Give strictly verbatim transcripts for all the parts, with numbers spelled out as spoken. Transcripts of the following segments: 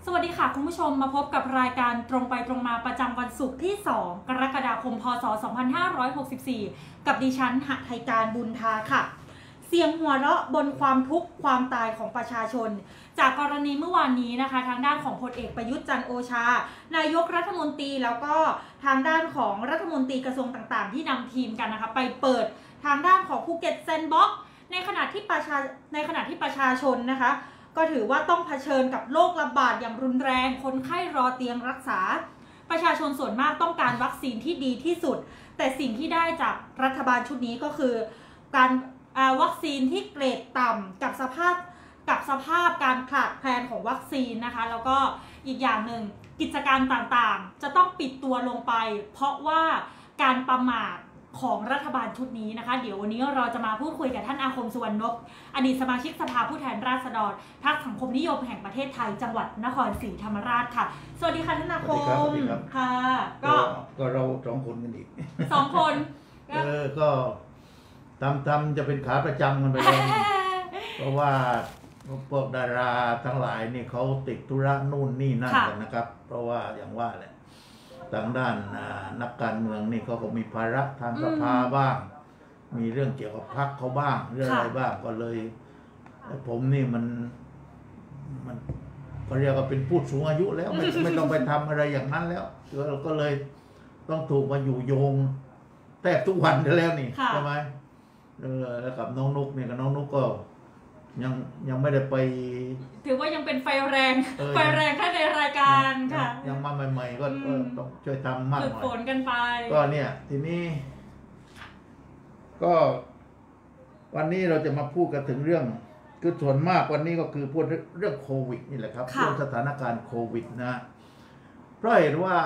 สวัสดีค่ะคุณผู้ชมมาพบกับรายการตรงไปตรงมาประจำวันศุกร์ที่สองกรกฎาคมพศสองพันห้าร้อยหกสิบสี่กับดิฉันหไทยการบุญทาค่ะเสียงหัวเราะบนความทุกข์ความตายของประชาชนจากกรณีเมื่อวานนี้นะคะทางด้านของพลเอกประยุทธ์จันทร์โอชานายกรัฐมนตรีแล้วก็ทางด้านของรัฐมนตรีกระทรวงต่างๆที่นำทีมกันนะคะไปเปิดทางด้านของภูเก็ตแซนด์บ็อกซ์ในขณะที่ประชาในขณะที่ประชาชนนะคะก็ถือว่าต้องเผชิญกับโรคระบาดอย่างรุนแรงคนไข้รอเตียงรักษาประชาชนส่วนมากต้องการวัคซีนที่ดีที่สุดแต่สิ่งที่ได้จากรัฐบาลชุดนี้ก็คือการวัคซีนที่เกรดต่ำกับสภาพกับสภาพการขาดแคลนของวัคซีนนะคะแล้วก็อีกอย่างหนึ่งกิจการต่างๆจะต้องปิดตัวลงไปเพราะว่าการประมาทของรัฐบาลชุดนี้นะคะเดี๋ยววันนี้เราจะมาพูดคุยกับท่านอาคมสุวรรณนพอดีตสมาชิกสภาผู้แทนราษฎรพรรคสังคมนิยมแห่งประเทศไทยจังหวัดนครศรีธรรมราชค่ะสวัสดีค่ะท่านอาคมค่ะก็ก็เราสองคนกันอีกสองคนเออก็ทำทำจะเป็นขาประจำกันไปเลยเพราะว่าพวกดาราทั้งหลายนี่เขาติดธุระนู่นนี่นั่นกันนะครับเพราะว่าอย่างว่าแหละทางด้านนักการเมืองนี่เขาก็มีภาระทางสภาบ้างมีเรื่องเกี่ยวกับพรรคเขาบ้างเรื่องอะไรบ้างก็เลยผมนี่มันมันเขาเรียกว่าเป็นผู้สูงอายุแล้วไม่ไม่ต้องไปทำอะไรอย่างนั้นแล้วก็เลยต้องถูกมาอยู่โยงแทบทุกวันแล้วนี่ใช่ไหมเออแล้วกับน้องนุกเนี่ยกับน้องนุกก็ยังยังไม่ได้ไปถือว่ายังเป็นไฟแรงไฟแรงแค่ในรายการค่ะยังมาใหม่ๆก็ต้องช่วยทำมากหน่อยฝึกฝนกันไปก็เนี่ยทีนี้ก็วันนี้เราจะมาพูดกันถึงเรื่องคือส่วนมากวันนี้ก็คือพูดเรื่องโควิดนี่แหละครับเรื่องสถานการณ์โควิดนะเพราะเห็นว่า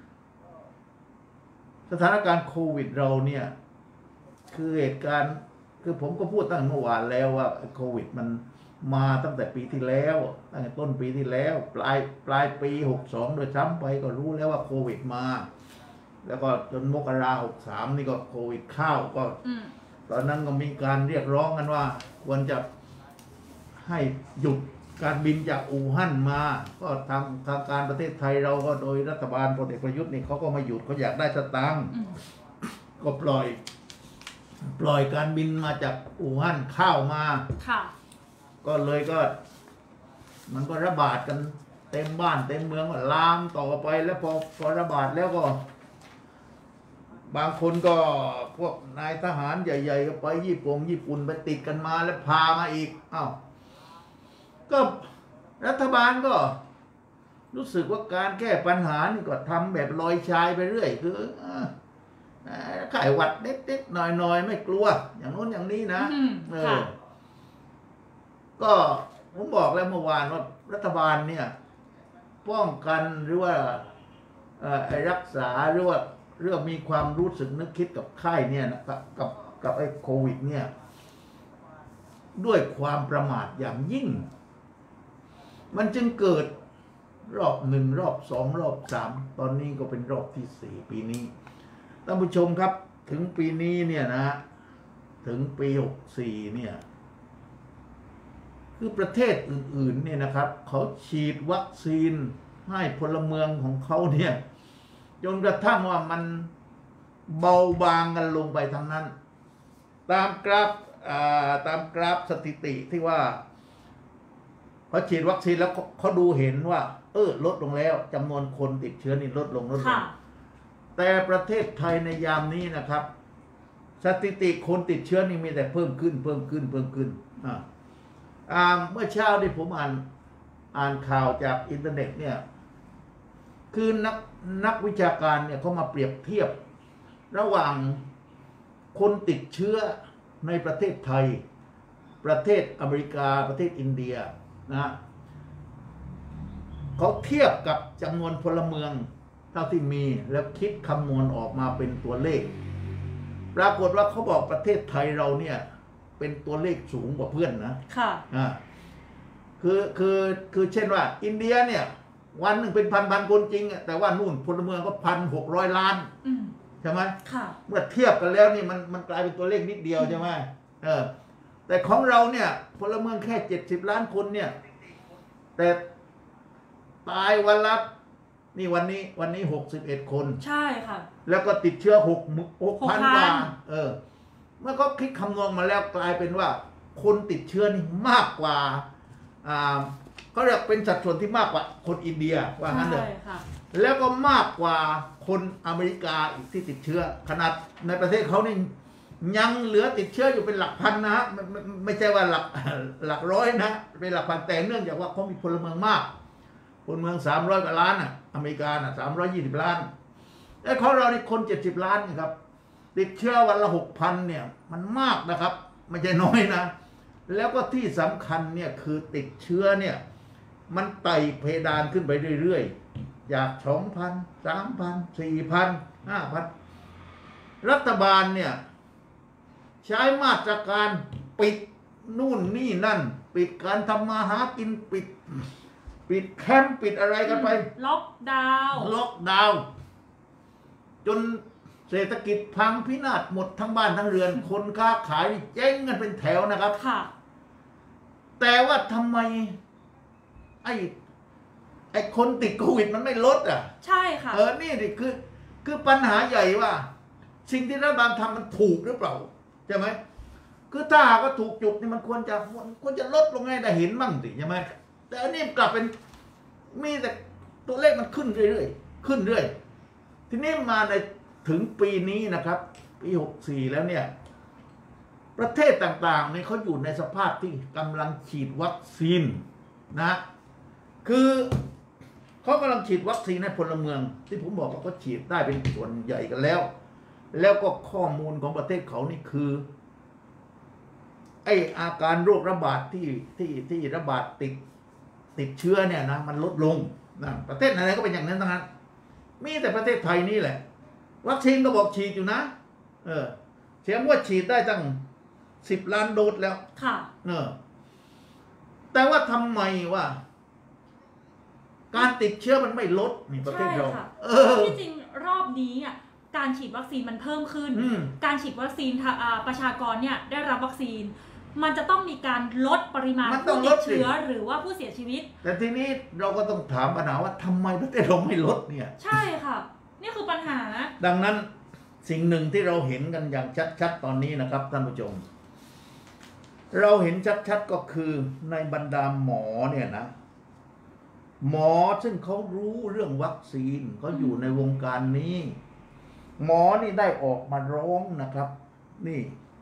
สถานการณ์โควิดเราเนี่ยคือเหตุการณ์คือผมก็พูดตั้งเมื่อวานแล้วว่าโควิดมันมาตั้งแต่ปีที่แล้วตั้งแต่ต้นปีที่แล้วปลายปลายปีหกสองโดยซ้ำไปก็รู้แล้วว่าโควิดมาแล้วก็จนมกราหกสามนี่ก็โควิดเข้าก็ตอนนั้นก็มีการเรียกร้องกันว่าควรจะให้หยุดการบินจากอู่ฮั่นมาก็ทางทางการประเทศไทยเราก็โดยรัฐบาลพลเอกประยุทธ์นี่เขาก็มาหยุดเขาอยากได้สตางค์ก็ปล่อยปล่อยการบินมาจากอู่ฮั่นเข้ามาก็เลยก็มันก็ระบาดกันเต็มบ้านเต็มเมืองลามต่อไปแล้วพอพอระบาดแล้วก็บางคนก็พวกนายทหารใหญ่ๆก็ไปญี่ปุ่นญี่ปุ่นไปติดกันมาแล้วพามาอีกอ้าวก็รัฐบาลก็รู้สึกว่าการแก้ปัญหานี่ก็ทำแบบลอยชายไปเรื่อยคือไข้หวัดเด็กๆหน่อยๆไม่กลัวอย่างโน้นอย่างนี้นะเออก็ผมบอกแล้วเมื่อวานว่ารัฐบาลเนี่ยป้องกันหรือว่ารักษาหรือว่าเรื่องมีความรู้สึกนึกคิดกับไข้เนี่ยกับกับกับไอ้โควิดเนี่ยด้วยความประมาทอย่างยิ่งมันจึงเกิดรอบหนึ่งรอบสองรอบสามตอนนี้ก็เป็นรอบที่สี่ปีนี้ท่านผู้ชมครับถึงปีนี้เนี่ยนะถึงปีหกสี่เนี่ยคือประเทศอื่นๆเนี่ยนะครับเขาฉีดวัคซีนให้พลเมืองของเขาเนี่ยจนกระทั่งว่ามันเบาบางกันลงไปทั้งนั้นตามกราฟตามกราฟสถิติที่ว่าพอฉีดวัคซีนแล้วเขาดูเห็นว่าเออลดลงแล้วจำนวนคนติดเชื้อนี่ลดลงลดลงแต่ประเทศไทยในยามนี้นะครับสถิติคนติดเชื้อนี่มีแต่เพิ่มขึ้นเพิ่มขึ้นเพิ่มขึ้นอ่าเมื่อเช้าที่ผมอ่านอ่านข่าวจากอินเทอร์เน็ตเนี่ยคือนักนักวิชาการเนี่ยเขามาเปรียบเทียบระหว่างคนติดเชื้อในประเทศไทยประเทศอเมริกาประเทศอินเดียนะเขาเทียบกับจำนวนพลเมืองเท่าที่มีแล้วคิดคำนวณออกมาเป็นตัวเลขปรากฏว่าเขาบอกประเทศไทยเราเนี่ยเป็นตัวเลขสูงกว่าเพื่อนนะค่ะอ่าคือคือคือเช่นว่าอินเดียเนี่ยวันหนึ่งเป็นพันพันคนจริงแต่ว่านู่นพลเมืองก็พันหกร้อยล้านใช่ไหมค่ะเมื่อเทียบกันแล้วนี่มันมันกลายเป็นตัวเลขนิดเดียวใช่ไหมเออแต่ของเราเนี่ยพลเมืองแค่เจ็ดสิบล้านคนเนี่ยแต่ตายวันละนี่วันนี้วันนี้หกสิบเอ็ดคนใช่ค่ะแล้วก็ติดเชื้อหกหกพันกว่าเออเมื่อเขาคิดคำนวณมาแล้วกลายเป็นว่าคนติดเชื้อนี่มากกว่าอ่าเขาเรียกเป็นสัดส่วนที่มากกว่าคนอินเดียว่างั้นเลยแล้วก็มากกว่าคนอเมริกาอีกที่ติดเชื้อขนาดในประเทศเขานี่ยังเหลือติดเชื้ออยู่เป็นหลักพันนะไม่ไม่ไม่ใช่ว่าหลักหลักร้อยนะเป็นหลักพันแต่เนื่องจากว่าเขามีพลเมืองมากพลเมืองสามร้อยกว่าล้านอ่ะอเมริกาน่ะสามร้อยยี่สิบล้านแต่ของเรานี่คนเจ็ดสิบล้านนะครับติดเชื้อวันละหกพันเนี่ยมันมากนะครับไม่ใช่น้อยนะแล้วก็ที่สำคัญเนี่ยคือติดเชื้อเนี่ยมันไต่เพดานขึ้นไปเรื่อยๆจากสองพันสามพันสี่พันห้าพันรัฐบาลเนี่ยใช้มาตรการปิดนู่นนี่นั่นปิดการทำมาหากินปิดปิดแคมป์ปิดอะไรกันไปล็อกดาวน์ล็อกดาวน์จนเศรษฐกิจพังพินาศหมดทั้งบ้านทั้งเรือนคนค้าขายนี่เจ๊งกันเป็นแถวนะครับค่ะแต่ว่าทำไมไอ้ไอ้คนติดโควิดมันไม่ลดอ่ะใช่ค่ะเออนี่ดิคือคือปัญหาใหญ่ว่าสิ่งที่รัฐบาลทำมันถูกหรือเปล่าใช่ไหมคือถ้าหากว่าถูกจุดนี่มันควรจะมันควรจะลดลงให้ได้เห็นบ้างสิใช่ไหมแต่อันนี้กลับเป็นมีแต่ตัวเลขมันขึ้นเรื่อยๆขึ้นเรื่อยทีนี้มาในถึงปีนี้นะครับปีหกสี่แล้วเนี่ยประเทศต่างๆเนี่ยเขาอยู่ในสภาพที่กำลังฉีดวัคซีนนะคือเขากำลังฉีดวัคซีนให้พลเมืองที่ผมบอกว่าเขาฉีดได้เป็นส่วนใหญ่กันแล้วแล้วก็ข้อมูลของประเทศเขานี่คือไออาการโรคระบาดที่ที่ที่ระบาดติดติดเชื้อเนี่ยนะมันลดลงนะประเทศไหนๆก็เป็นอย่างนั้นทั้งนั้นมีแต่ประเทศไทยนี่แหละวัคซีนก็บอกฉีดอยู่นะเออเสียงว่าฉีดได้ตั้งสิบล้านโดสแล้วค่ะเออแต่ว่าทำไมว่าการติดเชื้อมันไม่ลดนี่ประเทศเราเออที่จริงรอบนี้อ่ะการฉีดวัคซีนมันเพิ่มขึ้นการฉีดวัคซีนประชากรเนี่ยได้รับวัคซีนมันจะต้องมีการลดปริมาณผู้ติดเชื้อหรือว่าผู้เสียชีวิตแต่ทีนี้เราก็ต้องถามปัญหาว่าทำไมประเทศเราไม่ลดเนี่ยใช่ค่ะนี่คือปัญหาดังนั้นสิ่งหนึ่งที่เราเห็นกันอย่างชัดๆตอนนี้นะครับท่านผู้ชมเราเห็นชัดๆก็คือในบรรดาหมอเนี่ยนะหมอซึ่งเขารู้เรื่องวัคซีนเขาอยู่ในวงการนี้หมอนี่ได้ออกมาร้องนะครับนี่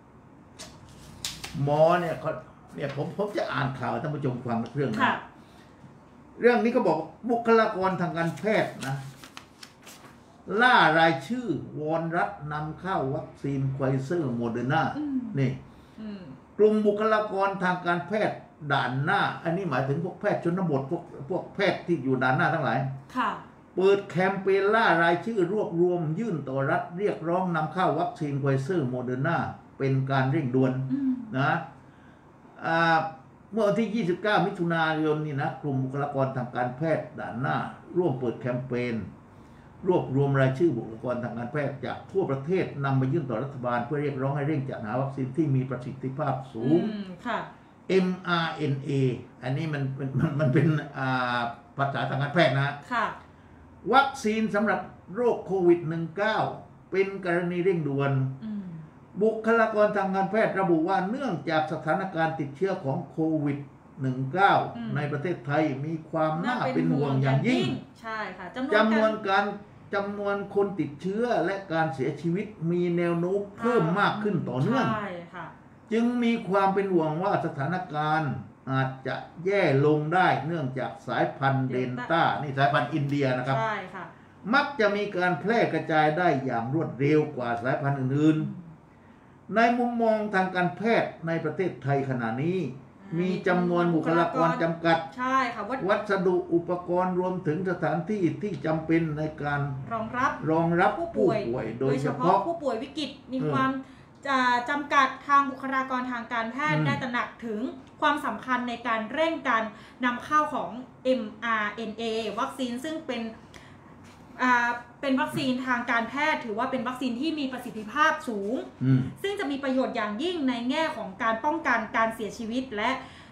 หมอเนี่ยเขาเนี่ยผมผมจะอ่านข่าวท่านผู้ชมฟังเรื่องนี้เรื่องนี้ก็บอกบุคลากรทางการแพทย์นะล่ารายชื่อวอนรัฐนำเข้าวัคซีนไฟเซอร์โมเดอร์นานี่กลุ่มบุคลากรทางการแพทย์ด่านหน้าอันนี้หมายถึงพวกแพทย์ชนบทพวกพวกแพทย์ที่อยู่ด่านหน้าทั้งหลายค่ะเปิดแคมเปญล่ารายชื่อรวบรวมยื่นต่อรัฐเรียกร้องนำเข้าวัคซีนไฟเซอร์โมเดอร์นาเป็นการเร่งด่วนนะเมื่อวันที่ยี่สิบเก้ามิถุนายนนี่นะกลุ่มบุคลากรทางการแพทย์ด่านหน้าร่วมเปิดแคมเปญรวบรวมรายชื่อบุคลากรทางการแพทย์จากทั่วประเทศนำมายื่นต่อรัฐบาลเพื่อเรียกร้องให้เร่งจัดหาวัคซีนที่มีประสิทธิภาพสูง เอ็ม อาร์ เอ็น เอ อันนี้มันมันมันเป็นภาษาทางการแพทย์นะวัคซีนสำหรับโรคโควิด สิบเก้า เป็นกรณีเร่งด่วนบุคลากรทางการแพทย์ระบุว่าเนื่องจากสถานการณ์ติดเชื้อของโควิด สิบเก้า ในประเทศไทยมีความน่าเป็นห่วงอย่างยิ่งใช่ค่ะจำนวนการจำนวนคนติดเชื้อและการเสียชีวิตมีแนวโน้มเพิ่มมากขึ้นต่อเนื่องจึงมีความเป็นห่วงว่าสถานการณ์อาจจะแย่ลงได้เนื่องจากสายพันธุ์เดลต้านี่สายพันธุ์อินเดียนะครับใช่ค่ะมักจะมีการแพร่กระจายได้อย่างรวดเร็วกว่าสายพันธุ์อื่นๆในมุมมองทางการแพทย์ในประเทศไทยขณะนี้มีจำนวนบุคลากรจำกัดใช่ค่ะวัสดุอุปกรณ์รวมถึงสถานที่ที่จำเป็นในการรองรับรองรับผู้ป่วยโดยเฉพาะผู้ป่วยวิกฤตมีความจำกัดทางบุคลากรทางการแพทย์ได้ตระหนักถึงความสำคัญในการเร่งการนำเข้าของ เอ็ม อาร์ เอ็น เอ วัคซีนซึ่งเป็นเป็นวัคซีนทางการแพทย์ถือว่าเป็นวัคซีนที่มีประสิทธิภาพสูงซึ่งจะมีประโยชน์อย่างยิ่งในแง่ของการป้องกันการเสียชีวิตและ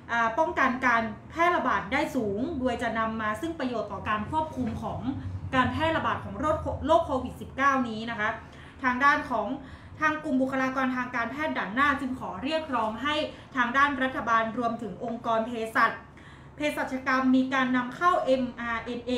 ป้องกันการแพร่ระบาดได้สูงโดยจะนำมาซึ่งประโยชน์ต่อการควบคุมของการแพร่ระบาดของโรคโรคโควิด สิบเก้า นี้นะคะทางด้านของทางกลุ่มบุคลากรทางการแพทย์ด่านหน้าจึงขอเรียกร้องให้ทางด้านรัฐบาลรวมถึงองค์กรเภสัชเภสัชกรรมมีการนำเข้า เอ็ม อาร์ เอ็น เอ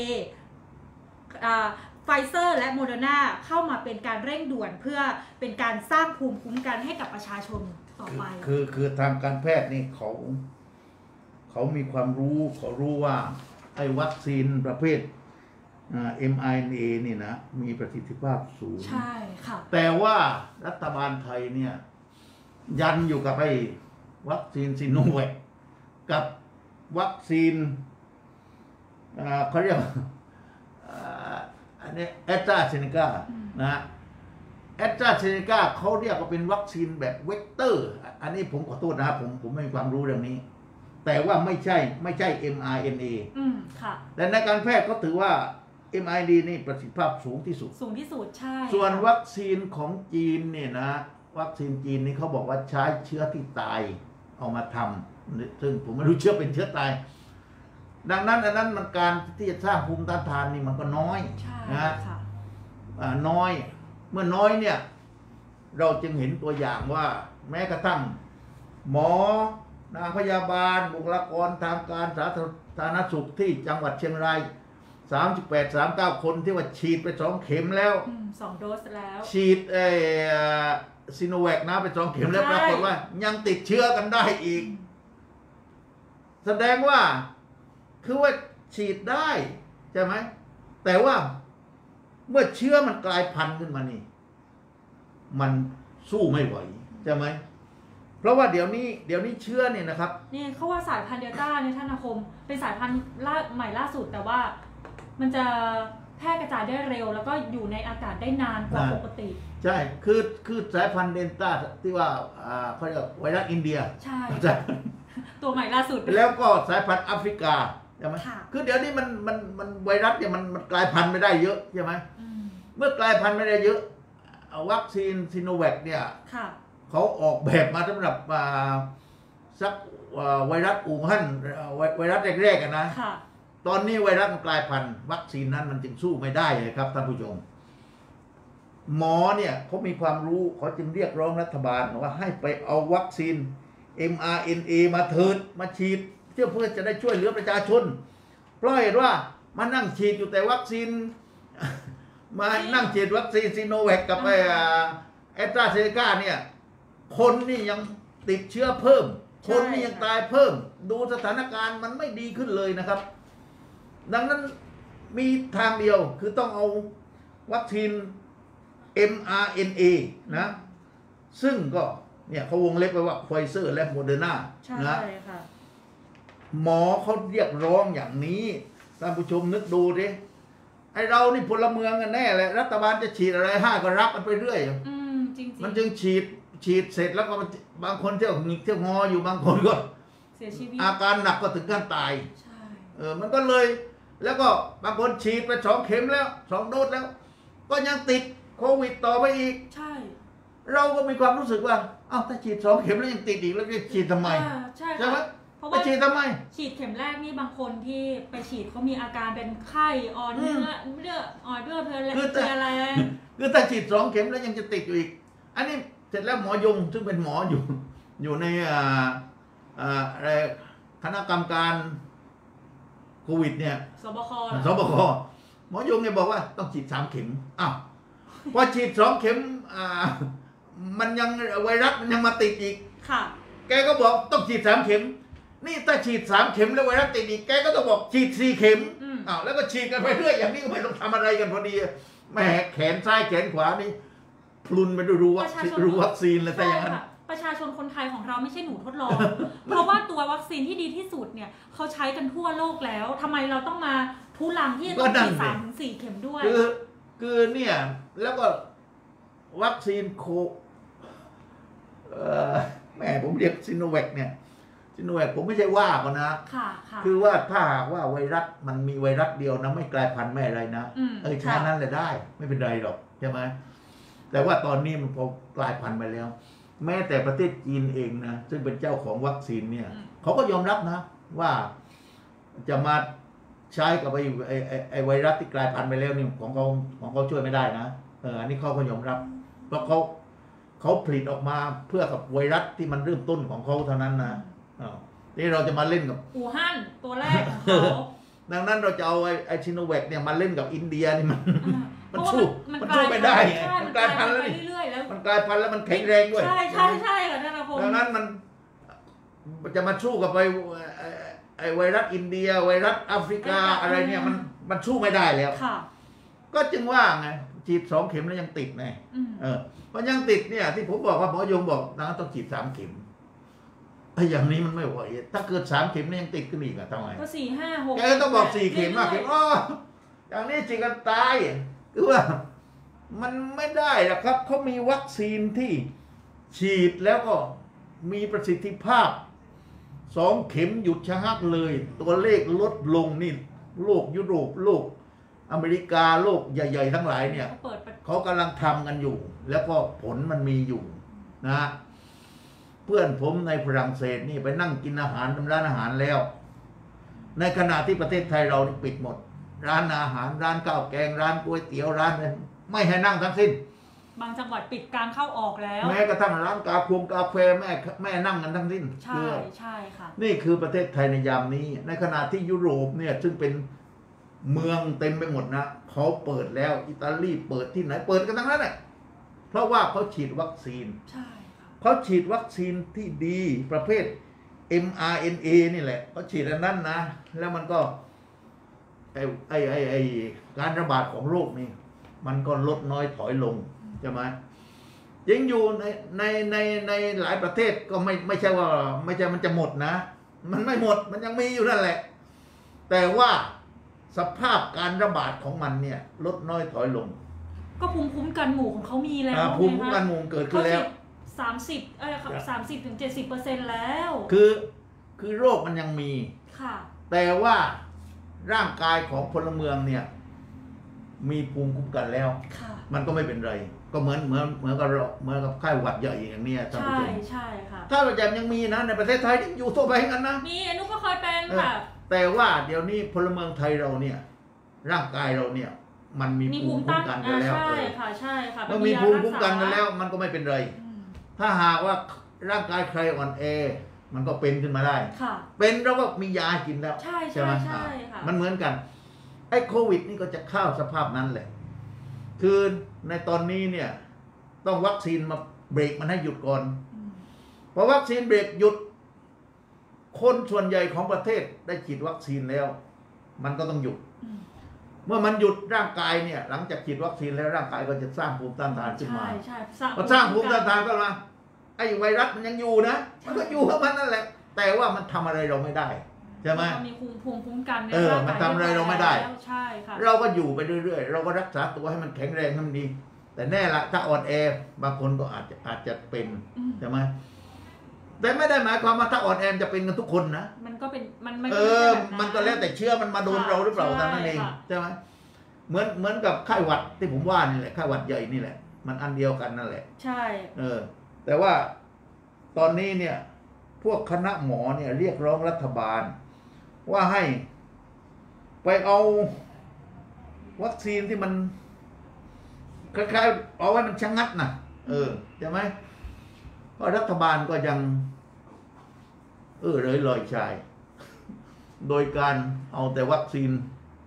ไฟเซอร์และโมเดอร์นาเข้ามาเป็นการเร่งด่วนเพื่อเป็นการสร้างภูมิคุ้มกันให้กับประชาชนต่อไปคือคือทางการแพทย์นี่เขาเขามีความรู้เขารู้ว่าไอ้วัคซีนประเภท เอ็ม อาร์ เอ็น เอ นี่นะมีประสิทธิภาพสูงใช่ค่ะแต่ว่ารัฐบาลไทยเนี่ยยันอยู่กับไอ้วัคซีนซิโนแวคกับวัคซีนเขาเรียกอันนี้แอสตราเซเนกานะแอสตราเซเนกาเขาเรียกว่าเป็นวัคซีนแบบเวกเตอร์อันนี้ผมขอโทษนะครับผมผมไม่มีความรู้เรื่องนี้แต่ว่าไม่ใช่ไม่ใช่ เอ็ม อาร์ เอ็น เออืมค่ะแต่ในการแพทย์เขาถือว่า เอ็ม อาร์ เอ็น เอ นี่ประสิทธิภาพสูงที่สุดสูงที่สุดใช่ส่วนวัคซีนของจีนเนี่ยนะวัคซีนจีนนี่เขาบอกว่าใช้เชื้อที่ตายเอามาทำซึ่งผมไม่รู้เชื้อเป็นเชื้อตายดังนั้นอันนั้นมันการที่จะสร้างภูมิต้านทานนี่มันก็น้อยนะน้อยเมื่อน้อยเนี่ยเราจึงเห็นตัวอย่างว่าแม้กระทั่งหมอนางพยาบาลบุคลากรทางการสาธารณสุขที่จังหวัดเชียงรายสามสิบแปด สามสิบเก้าคนที่ว่าฉีดไปสองเข็มแล้วสองโดสแล้วฉีดไอ้ซิโนแวคนะไปสองเข็มแล้วปรากฏว่ายังติดเชื้อกันได้อีกแสดงว่าคือว่าฉีดได้ใช่ไหมแต่ว่าเมื่อเชื้อมันกลายพันธุ์ขึ้นมานี่มันสู้ไม่ไหวใช่ไหมเพราะว่าเดี๋ยวนี้เดี๋ยวนี้เชื้อเนี่ยนะครับนี่เขาว่าสายพันธุ์เดลต้าเนี่ยท่านอาคมเป็นสายพันธุ์ล่าใหม่ล่าสุดแต่ว่ามันจะแพร่กระจายได้เร็วแล้วก็อยู่ในอากาศได้นานกว่าปกติใช่คือคือสายพันธุ์เดลต้าที่ว่าเขาเรียกไวรัสอินเดียใช่ตัวใหม่ล่าสุดแล้วก็สายพันธุ์แอฟริกาใช่ไหมคือเดี๋ยวนี้มันมันมันไวรัสเนี่ยมันมันกลายพันธุ์ไม่ได้เยอะใช่ไหมเมื่อกลายพันธุ์ไม่ได้เยอะวัคซีนซิโนแวคเนี่ยเขาออกแบบมาสำหรับสักไวรัสอู่ฮั่นไวรัสแรกๆกันนะตอนนี้ไวรัสมันกลายพันธุ์วัคซีนนั้นมันจึงสู้ไม่ได้เลยครับท่านผู้ชมหมอเนี่ยเขามีความรู้เขาจึงเรียกร้องรัฐบาลว่าให้ไปเอาวัคซีน เอ็ม อาร์ เอ็น เอ มาเถิดมาฉีดเพื่อเพื่อจะได้ช่วยเหลือประชาชนเพราะเห็นว่ามานั่งฉีดอยู่แต่วัคซีนมานั่งฉีดวัคซีนซิโนแวคกับไอ้แอสตราเซเนกาเนี่ยคนนี่ยังติดเชื้อเพิ่มคนนี่ยังตายเพิ่มดูสถานการณ์มันไม่ดีขึ้นเลยนะครับดังนั้นมีทางเดียวคือต้องเอาวัคซีน เอ็ม อาร์ เอ็น เอ นะซึ่งก็เนี่ยเขาวงเล็บไว้ว่าไฟเซอร์และโมเดอร์นานะหมอเขาเรียกร้องอย่างนี้ท่านผู้ชมนึกดูดิไอเรานี่พลเมืองกันแน่เลยรัฐบาลจะฉีดอะไรห้าก็รับมันไปเรื่อยอืมจริงๆมันจึงฉีดฉีดเสร็จแล้วก็บางคนเที่ยวหงิกเที่ยวงออยู่บางคนก็เสียชีวิตอาการหนักก็ถึงขั้นตายใช่เออมันก็เลยแล้วก็บางคนฉีดไปสองเข็มแล้วสองโดสแล้วก็ยังติดโควิดต่อไปอีกใช่เราก็มีความรู้สึกว่าอ้าวถ้าฉีดสองเข็มแล้วยังติดอีกแล้วจะฉีดทำไมใช่ใช่ไหมเพราะว่าฉีดทำไมฉีดเข็มแรกนี่บางคนที่ไปฉีดเขามีอาการเป็นไข้อ่อนเนื้อเลือดอ่อนเลือดเพลียอะไรคือถ้าฉีดสองเข็มแล้วยังจะติดอยู่อีกอันนี้เสร็จแล้วหมอยงซึ่งเป็นหมออยู่อยู่ในอะไรคณะกรรมการโควิดเนี่ยสบคสบคหมอยงเนี่ยบอกว่าต้องฉีดสามเข็มอ้าวพอฉีดสองเข็มมันยังไวรัสมันยังมาติดอีกค่ะแกก็บอกต้องฉีดสามเข็มนี่ถ้าฉีดสามเข็มแล้วไวรัสติดอีกแกก็ต้องบอกฉีดสี่เข็มอ้าวแล้วก็ฉีดกันไปเรื่อยอย่างนี้ก็ไม่ต้องทำอะไรกันพอดีแหมแขนซ้ายแขนขวานี่พลุนไปดูรู้ว่ารู้วัคซีนเลยแต่อย่างนั้นประชาชนคนไทยของเราไม่ใช่หนูทดลองเพราะว่าตัววัคซีนที่ดีที่สุดเนี่ยเขาใช้กันทั่วโลกแล้วทำไมเราต้องมาทุลังที่จะต้องฉีดสามถึงสี่เข็มด้วยคือคือเนี่ยแล้วก็วัคซีนโคเอ่อแม่ผมเรียกซิโนแวคเนี่ยซิโนแวคผมไม่ใช่ว่ากันนะค่ะค่ะคือว่าถ้าหากว่าไวรัสมันมีไวรัสเดียวนะไม่กลายพันธุ์ไม่อะไรนะเออแค่นั้นแหละได้ไม่เป็นไรหรอกใช่ไหมแต่ว่าตอนนี้มันพอกลายพันธุ์ไปแล้วแม้แต่ประเทศจีนเองนะซึ่งเป็นเจ้าของวัคซีนเนี่ยเขาก็ยอมรับนะว่าจะมาใช้กับไอ้ไอ้ไอ้ไอ้ไวรัสที่กลายพันธุ์ไปแล้วนี่ของเขาของเขาช่วยไม่ได้นะเอออันนี้เขาก็ยอมรับเพราะเขาเขาผลิตออกมาเพื่อกับไวรัสที่มันเริ่มต้นของเขาเท่านั้นนะอ้าวนี่เราจะมาเล่นกับอู่ฮั่นตัวแรกของเขาดังนั้นเราจะเอาไอ้ไอ้ชิโนแวคเนี่ยมาเล่นกับอินเดียนี่มันอ่ามันสู้มันสู้ไม่ได้ไงใช่มันกลายพันธุ์แล้วนี่เรื่อยๆแล้วมันกลายพันธุ์แล้วมันแข็งแรงด้วยใช่ใช่ใช่ค่ะท่านอาคมดังนั้นมันจะมาสู้กับไอ้ไอ้ไอ้ไวรัสอินเดีย ไวรัสแอฟริกาอะไรเนี่ยมันมันสู้ไม่ได้แล้วค่ะก็จึงว่าไงฉีดสองเข็มแล้วยังติดไงอืมเออเพราะยังติดเนี่ยที่ผมบอกว่าหมอยงบอกดังนั้นต้องฉีดสามเข็มไอ้อย่างนี้มันไม่ไหวถ้าเกิดสามเข็มเนี่ยยังติดขึ้นอีกอะทำไมก็สี่ห้าหกแกก็ต้องบอกสี่เข็มมากเข็มอ๋ออย่างนี้ฉีดกันตายคือว่ามันไม่ได้หรอกครับเขามีวัคซีนที่ฉีดแล้วก็มีประสิทธิภาพสองเข็มหยุดชะงักเลย ตัวเลขลดลงนี่โลกยุโรปโลกอเมริกาโลกใหญ่ๆทั้งหลายเนี่ยเขาเปิดประเขากำลังทำกันอยู่ แล้วก็ผลมันมีอยู่นะ เพื่อนผมในฝรั่งเศสนี่ไปนั่งกินอาหารตามร้านอาหารแล้ว ในขณะที่ประเทศไทยเรานี่ปิดหมด ร้านอาหารร้านข้าวแกงร้านก๋วยเตี๋ยวร้านอะไรไม่ให้นั่งทั้งสิ้นบางจังหวัดปิดการเข้าออกแล้วแม้กระทั่งร้านกาพงกาแฟแม่แม่นั่งกันทั้งสิ้นใช่ใช่ค่ะนี่คือประเทศไทยในยามนี้ ในขณะที่ยุโรปเนี่ยซึ่งเป็นเมืองเต็มไปหมดนะเขาเปิดแล้วอิตาลีเปิดที่ไหนเปิดกันทั้งนั้นแหละเพราะว่าเขาฉีดวัคซีนใช่ค่ะเขาฉีดวัคซีนที่ดีประเภท เอ็ม อาร์ เอ็น เอ นี่แหละเขาฉีดอันนั้นนะแล้วมันก็ไอ้ไอ้ไอ้ไอ้การระบาดของโรคนี่มันก็ลดน้อยถอยลงใช่ไหมยังอยู่ในในในในหลายประเทศก็ไม่ไม่ใช่ว่าไม่ใช่มันจะหมดนะ มันไม่หมดมันยังมีอยู่นั่นแหละ แต่ว่าสภาพการระบาดของมันเนี่ยลดน้อยถอยลงก็ภูมิคุ้มกันหมู่ของเขามีแล้วอ่าภูมิคุ้มกันหมู่เกิดขึ้นแล้วสามสิบเออครับสามสิบถึงเจ็ดสิบเปอร์เซ็นต์แล้วคือคือโรคมันยังมีค่ะแต่ว่าร่างกายของพลเมืองเนี่ยมีภูมิคุ้มกันแล้วค่ะมันก็ไม่เป็นไร ก็เหมือนเหมือนเหมือนกับเราเหมือนกับไข้หวัดใหญ่อย่างเนี้ยท่านผู้ใช่ชมใช่ค่ะถ้าเราจะยังมีนะในประเทศไทยนี่อยู่ทั่วไปกันนะมีอนุก็เคยเป็นค่ะแต่ว่าเดี๋ยวนี้พลเมืองไทยเราเนี่ย ร่างกายเราเนี่ย มันมีมีภูภูมิมิคุ้ตั้มงกันกัอ่านแล้วใช่เออค่ะใช่ค่ะเมื่อมีภูมิคุ้มกันกันแล้ว มันก็ไม่เป็นไรอืมถ้าหากว่าร่างกายใครอ่อนแอมันก็เป็นขึ้นมาได้ค่ะเป็นแล้วก็มียากินแล้วใช่ใช่ไหมใช่ค่ะมันเหมือนกันไอ้โควิดนี่ก็จะเข้าสภาพนั้นแหละ คือในตอนนี้เนี่ย ต้องวัคซีนมาเบรกมันให้หยุดก่อนอืมพอวัคซีนเบรกหยุด คนส่วนใหญ่ของประเทศได้ฉีดวัคซีนแล้ว มันก็ต้องหยุดอืมเมื่อมันหยุดร่างกายเนี่ย หลังจากฉีดวัคซีนแล้วร่างกายก็จะสร้างภูมิต้านทานขึ้นมาใช่ใช่สร้างพอสร้างภูมิต้านทานก็มาไอ้ไวรัสมันยังอยู่นะมันก็อยู่ของมันนั่นแหละ แต่ว่ามันทำอะไรเราไม่ได้ใช่ไหมมันมีภูมิภูมิคุ้มกันในเออร่างกายมันทำอะไรเราไม่ได้แล้วใช่ค่ะเราก็อยู่ไปเรื่อยๆ เราก็รักษาตัวให้มันแข็งแรงให้มันดี แต่แน่ละถ้าอ่อนแอบางคนก็อาจจะอาจจะเป็นอืมใช่ไหมแต่ไม่ได้หมายความว่าถ้าอ่อนแอจะเป็นกันทุกคนนะมันก็เป็นมันมันเอก็อไม่ใช่แบบมันก็แล้วแต่เชื้อมันมาโดนเราหรือเปล่าใช่แต่นั้นเองค่ะใช่ไหมเหมือนเหมือนกับไข้หวัดที่ผมว่านี่แหละไข้หวัดใหญ่นี่แหละ มันอันเดียวกันนั่นแหละใช่เออ แต่ว่าตอนนี้เนี่ย พวกคณะหมอเนี่ยเรียกร้องรัฐบาล ว่าให้ไปเอาวัคซีนที่มันคล้ายๆเอาไว้มันชะงัดนะเออใช่ไหมเพราะรัฐบาลก็ยัง เออเลยลอยชาย โดยการเอาแต่วัคซีน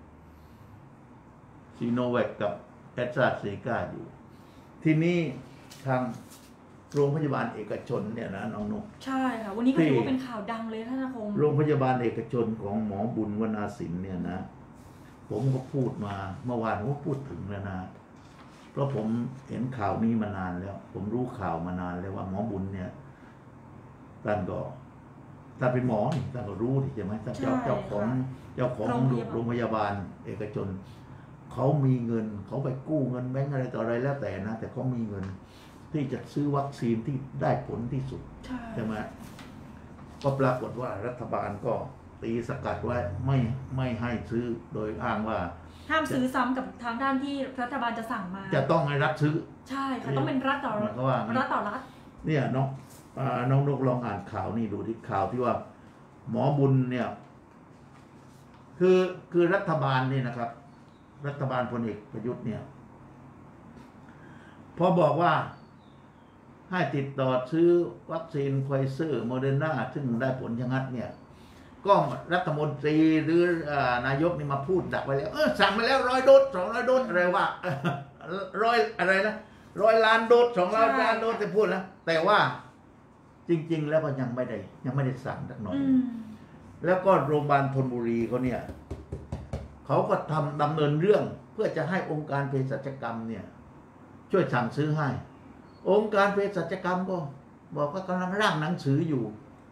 ซีโนแวคกับแอสตราเซเนกาอยู่ ทีนี้ทางโรงพยาบาลเอกชนเนี่ยนะน้องนุ๊กใช่ค่ะวันนี้ก็ที่ถือว่าเป็นข่าวดังเลยท่านอาคมโรงพยาบาลเอกชนของหมอบุญวนาสินเนี่ยนะ ผมก็พูดมาเมื่อวานผมก็พูดถึงแล้วนะ เพราะผมเห็นข่าวนี้มานานแล้ว ผมรู้ข่าวมานานแล้วว่าหมอบุญเนี่ยท่านก็ท่านเป็นหมอนี่ท่านก็รู้ที่ใช่ไหมท่านเจ้าใช่เจ้าของค่ะเจ้าของโรงพยาบาลโรงพยาบาลเอกชนเขามีเงินเขาไปกู้เงินแบงก์อะไรต่ออะไรแล้วแต่นะ แต่เขามีเงินที่จะซื้อวัคซีนที่ได้ผลที่สุดใช่ใช่ไหมก็ปรากฏว่ารัฐบาลก็ตีสกัดไว้ไม่ไม่ให้ซื้อโดยอ้างว่าห้ามซื้อซ้ำกับทางด้านที่รัฐบาลจะสั่งมาจะต้องให้รัฐซื้อใช่ค่ะต้องเป็นรัฐต่อมันก็ว่างั้นรัฐต่อรัฐเนี่ยน้องอ่าน้องนกลองอ่านข่าวนี่ดูที่ข่าวที่ว่าหมอบุญเนี่ยคือคือรัฐบาลนี่นะครับรัฐบาลพลเอกประยุทธ์เนี่ยพอบอกว่าให้ติดต่อซื้อวัคซีนไฟเซอร์โมเดอร์นาซึ่งได้ผลชะงัดเนี่ยก็รัฐมนตรีหรือนายกนี่มาพูดดักไว้แล้วเออสั่งไปแล้วร้อยโดสสองร้อยโดสอะไรว่าร้อยอะไรนะร้อยล้านโดสสองร้อยล้านโดสจะพูดนะแต่ว่าจริงๆแล้วก็ยังไม่ได้ยังไม่ได้สั่งสักหน่อยแล้วก็โรงพยาบาลธนบุรีเขาเนี่ยเขาก็ทำดำเนินเรื่องเพื่อจะให้องค์การเภสัชกรรมเนี่ยช่วยสั่งซื้อให้องค์การเภสัชกรรมก็บอกว่ากำลังร่างหนังสืออยู่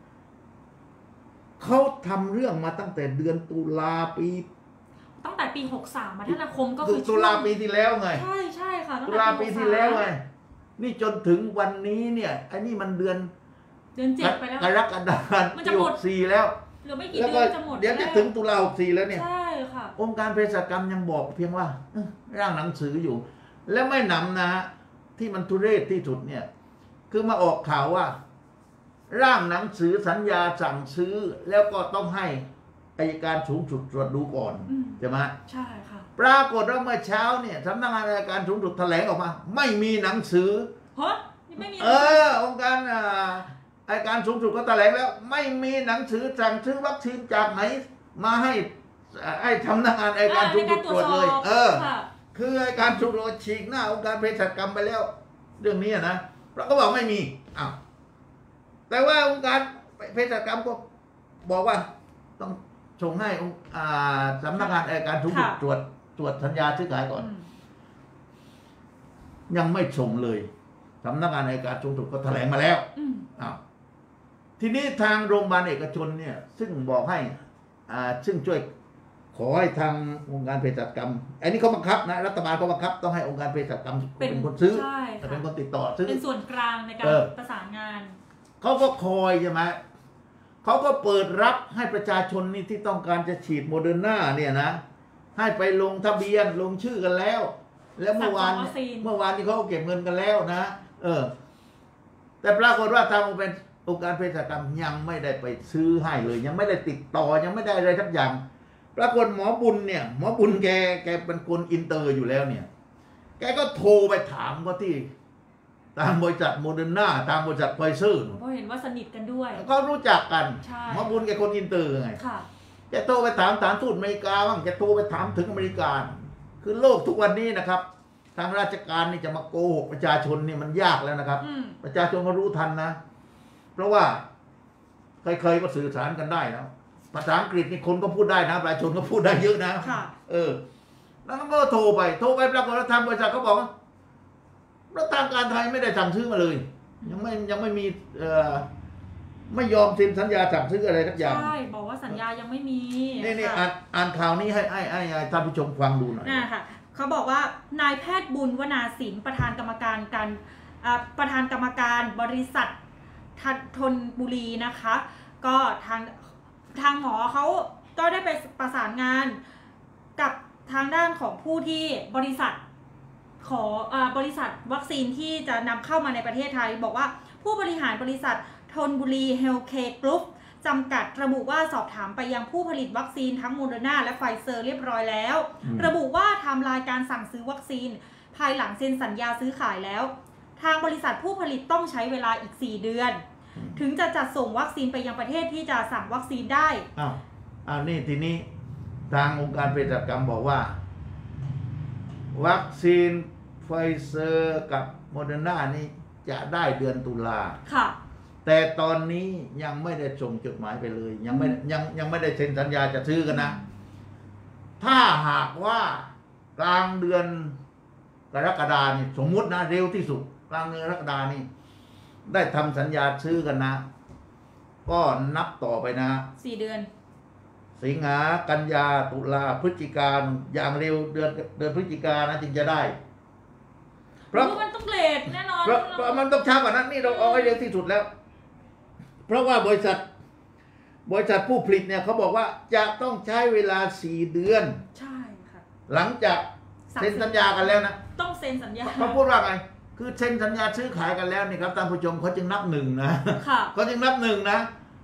เขาทำเรื่องมาตั้งแต่เดือนตุลาปีตั้งแต่ปีหกสามมาธันวาคมก็คือตุลาปีที่แล้วไงใช่ใช่ค่ะตุลาปีที่แล้วไงนี่จนถึงวันนี้เนี่ยไอ้นี่มันเดือนเดือนเจ็ดไปแล้วกรกฎาคมปีหกสี่แล้วเหลือไม่กี่เดือนจะหมดเดี๋ยวจะถึงตุลาหกสี่แล้วเนี่ยใช่ค่ะองค์การเภสัชกรรมยังบอกเพียงว่าร่างหนังสืออยู่แล้วไม่นำนะที่มันทุเรศที่สุดเนี่ยคือมาออกข่าวว่าร่างหนังสือสัญญาสั่งซื้อแล้วก็ต้องให้อัยการสูงสุดตรวจดูก่อนใช่ไหมใช่ค่ะปรากฏว่าเมื่อเช้าเนี่ยสำนักงานอัยการสูงสุดแถลงออกมาไม่มีหนังสือฮะไม่มีเออองค์การอัยการสูงสุดก็แถลงแล้วไม่มีหนังสือสั่งซื้อวัคซีนจากไหนมาให้ให้สำนักงานอัยการสูงสุดตรวจเลยเออคืออัยการสูงสุดฉีกหน้าองค์การเภสัชกรรมไปแล้วเรื่องนี้นะเราก็บอกไม่มีอ้าวแต่ว่าองค์การเภสัชกรรมก็บอกว่าต้องส่งให้สำนักงานอัยการสูงสุดตรวจตรวจสัญญาซื้อขายก่อนยังไม่ส่งเลยสำนักงานอัยการสูงสุดก็แถลงมาแล้วอ้าวทีนี้ทางโรงพยาบาลเอกชนเนี่ยซึ่งบอกให้ซึ่งช่วยขอให้ทางองค์การเภสัชกรรมอันนี้เขาบังคับนะรัฐบาลเขาบังคับต้องให้องค์การเภสัชกรรมเป็นคนซื้อเป็นคนติดต่อซื้อเป็นส่วนกลางในการประสานงานเขาก็คอยใช่ไหมเขาก็เปิดรับให้ประชาชนนี่ที่ต้องการจะฉีดโมเดอร์นาเนี่ยนะให้ไปลงทะเบียนลงชื่อกันแล้วแล้วเมื่อวานเมื่อวานที่เขาเก็บเงินกันแล้วนะเออแต่ปรากฏว่าทางองค์เป็นองค์การเภสัชกรรมยังไม่ได้ไปซื้อให้เลยยังไม่ได้ติดต่อยังไม่ได้อะไรทักอย่างปรากฏหมอบุญเนี่ยหมอบุญแกแกเป็นคนอินเตอร์อยู่แล้วเนี่ยแกก็โทรไปถามเขาที่ตามบริษัทโมเดอร์นาตามบริษัทไฟเซอร์เพราะเห็นว่าสนิทกันด้วยก็รู้จักกันหมอบุญแกคนอินเตอร์ไงแกโทรไปถามสถานทูตอเมริกาบ้างแกโทรไปถามถึงอเมริกาคือโลกทุกวันนี้นะครับทางราชการนี่จะมาโกหกประชาชนนี่มันยากแล้วนะครับประชาชนก็รู้ทันนะเพราะว่าใครๆก็สื่อสารกันได้นะภาษาอังกฤษนี่คนก็พูดได้นะประชาชนก็พูดได้เยอะนะเออแล้วก็โทรไปโทรไปปรากฏว่าทางบริษัทเขาบอกว่ารัฐการไทยไม่ได้สั่งซื้อมาเลยยังไม่ยังไม่มีเอ่อไม่ยอมเซ็นสัญญาสั่งซื้ออะไรทักอย่างใช่บอกว่าสัญญายังไม่มีนี่นี่อ่านอ่านข่าวนี้ให้ให้ให้ท่านผู้ชมฟังดูหน่อยนะค่ะเขาบอกว่านายแพทย์บุญวนาสินประธานกรรมการการประธานกรรมการบริษัทธนบุรีนะคะก็ทางทางหมอเขาก็ได้ไปประสานงานกับทางด้านของผู้ที่บริษัทขอบริษัทวัคซีนที่จะนำเข้ามาในประเทศไทยบอกว่าผู้บริหารบริษัทธนบุรีเฮลท์แคร์กรุ๊ปจำกัดระบุว่าสอบถามไปยังผู้ผลิตวัคซีนทั้งโมเดอร์นาและไฟเซอร์เรียบร้อยแล้วระบุว่าไทม์ไลน์การสั่งซื้อวัคซีนภายหลังเซ็นสัญญาซื้อขายแล้วทางบริษัทผู้ผลิตต้องใช้เวลาอีกสี่เดือนถึงจะจัดส่งวัคซีนไปยังประเทศที่จะสั่งวัคซีนได้อ้าวอ้าวนี่ทีนี้ทางองค์การเภสัชกรรมบอกว่าวัคซีนไฟเซอร์กับโมเดอร์นานี่จะได้เดือนตุลาค่ะแต่ตอนนี้ยังไม่ได้ส่งจดหมายไปเลยยังไม่ยังยังไม่ได้เซ็นสัญญาจะซื้อกันนะถ้าหากว่ากลางเดือนกรกฎาคมนี่สมมุตินะเร็วที่สุดกลางเดือนกรกฎาคมนี่ได้ทำสัญญาซื้อกันนะก็นับต่อไปนะสี่เดือนสิงหากันยาตุลาพฤศจิกาอย่างเร็วเดือนเดือนพฤศจิกานะจึงจะได้เพราะมันต้องเลทแน่นอนเพราะเพราะมันต้องช้ากว่านั้นนี่เราเอาให้เร็วที่สุดแล้วเพราะว่าบริษัทบริษัทผู้ผลิตเนี่ยเขาบอกว่าจะต้องใช้เวลาสี่เดือนใช่ค่ะหลังจากเซ็นสัญญากันแล้วนะต้องเซ็นสัญญาเขาพูดว่าไงคือเซ็นสัญญาซื้อขายกันแล้วนี่ครับท่านผู้ชมเขาจึงนับหนึ่งนะเขาจึงนับหนึ่งนะ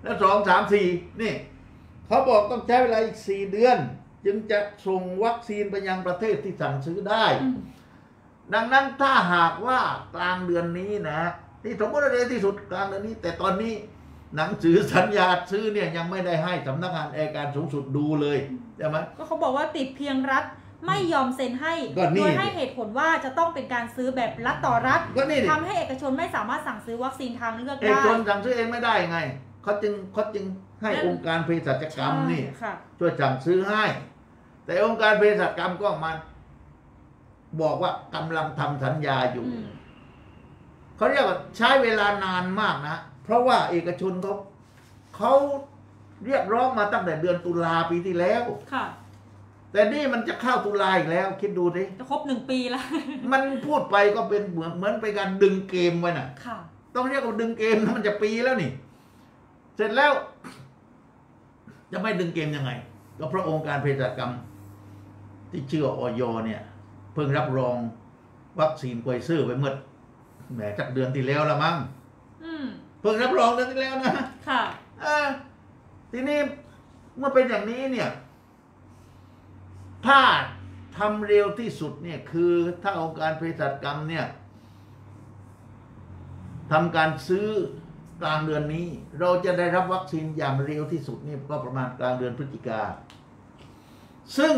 แล้วสองสามสี่นี่เขาบอกต้องใช้เวลาอีกสี่เดือน จึงจะส่งวัคซีนไปยังประเทศที่สั่งซื้อได้ดังนั้นถ้าหากว่ากลางเดือนนี้นะที่สมมติว่าเร็วที่สุดกลางเดือนนี้แต่ตอนนี้หนังสือสัญญาซื้อเนี่ยยังไม่ได้ให้สำนักงานอัยการสูงสุดดูเลยใช่ไหมก็เขาบอกว่าติดเพียงรัฐไม่ยอมเซ็นให้โดยให้เหตุผลว่าจะต้องเป็นการซื้อแบบรัฐต่อรัฐทำให้เอกชนไม่สามารถสั่งซื้อวัคซีนทางเลือกได้เอกชนสั่งซื้อเองไม่ได้ไงเขาจึงเขาจึงให้องค์การเภสัชกรรมนี่ช่วยสั่งซื้อให้แต่องค์การเภสัชกรรมก็มาบอกว่ากำลังทำสัญญาอยู่เขาเรียกว่าใช้เวลานานมากนะเพราะว่าเอกชนเขาเขาเรียกร้องมาตั้งแต่เดือนตุลาปีที่แล้วค่ะแต่นี่มันจะเข้าตุลาอีกแล้วคิดดูดิจะครบหนึ่งปีแล้วมันพูดไปก็เป็นเหมือนเหมือนเป็นการดึงเกมไว้น่ะค่ะต้องเรียกว่าดึงเกมนะมันจะปีแล้วนี่เสร็จแล้วจะไม่ดึงเกมยังไงก็เพราะองค์การเภสัชกรรมที่ชื่อออยเนี่ยเพิ่งรับรองวัคซีนไฟเซอร์ไปเมื่อแหมจากเดือนที่แล้วละมั้งเพิ่งรับรองเดือนที่แล้วนะค่ะทีนี้เมื่อเป็นอย่างนี้เนี่ยถ้าทำเร็วที่สุดเนี่ยคือถ้าองค์การเภสัชกรรมเนี่ยทำการซื้อกลางเดือนนี้เราจะได้รับวัคซีนอย่างเร็วที่สุดนี่ก็ประมาณกลางเดือนพฤศจิกาซึ่ง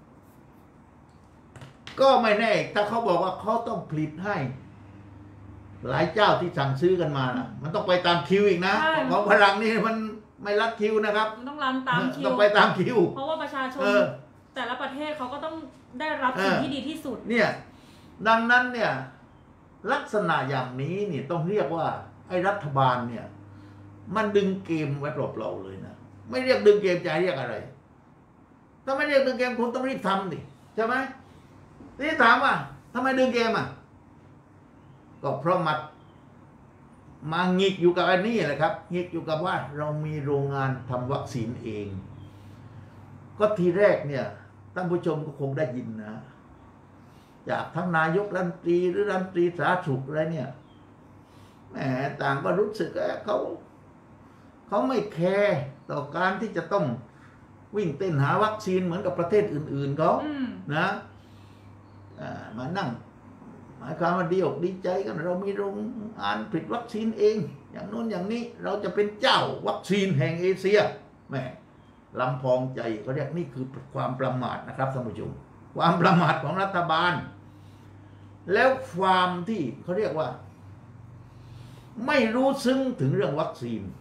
ก็ไม่แน่ถ้าเขาบอกว่าเขาต้องผลิตให้หลายเจ้าที่สั่งซื้อกันมานะมันต้องไปตามคิวอีกนะเพราะพลังนี่มันไม่รัดคิวนะครับต้องรันตามคิวต้องไปตามคิวเพราะว่าประชาชนแต่ละประเทศเขาก็ต้องได้รับสิ่งที่ดีที่สุดเนี่ยดังนั้นเนี่ยลักษณะอย่างนี้นี่ต้องเรียกว่าไอ้รัฐบาลเนี่ยมันดึงเกมไว้เปล่าๆเลยนะไม่เรียกดึงเกมจะเรียกอะไรถ้าไม่เรียกดึงเกมคุณต้องรีบทำดิใช่ไหมนี่ถามว่าทำไมดึงเกมอ่ะก็เพราะมามาหงิกอยู่กับอันนี้แหละครับหงิกอยู่กับว่าเรามีโรงงานทำวัคซีนเองก็ทีแรกเนี่ยท่านผู้ชมก็คงได้ยินนะจากทั้งนายกรัฐมนตรีหรือรัฐมนตรีสาธารณสุขอะไรเนี่ยแหมต่างก็รู้สึกว่าเขาเขาไม่แคร์ต่อการที่จะต้องวิ่งเต้นหาวัคซีนเหมือนกับประเทศอื่นๆเขานะมานั่งหมายความว่าดีอกดีใจกันเรามีโรงงานผลิตวัคซีนเองอย่างโน้นอย่างนี้เราจะเป็นเจ้าวัคซีนแห่งเอเชียแหมลำพองใจเขาเรียกนี่คือความประมาทนะครับท่านผู้ชมความประมาทของรัฐบาลแล้วความที่เขาเรียกว่าไม่รู้ซึ้งถึงเรื่องวัคซีน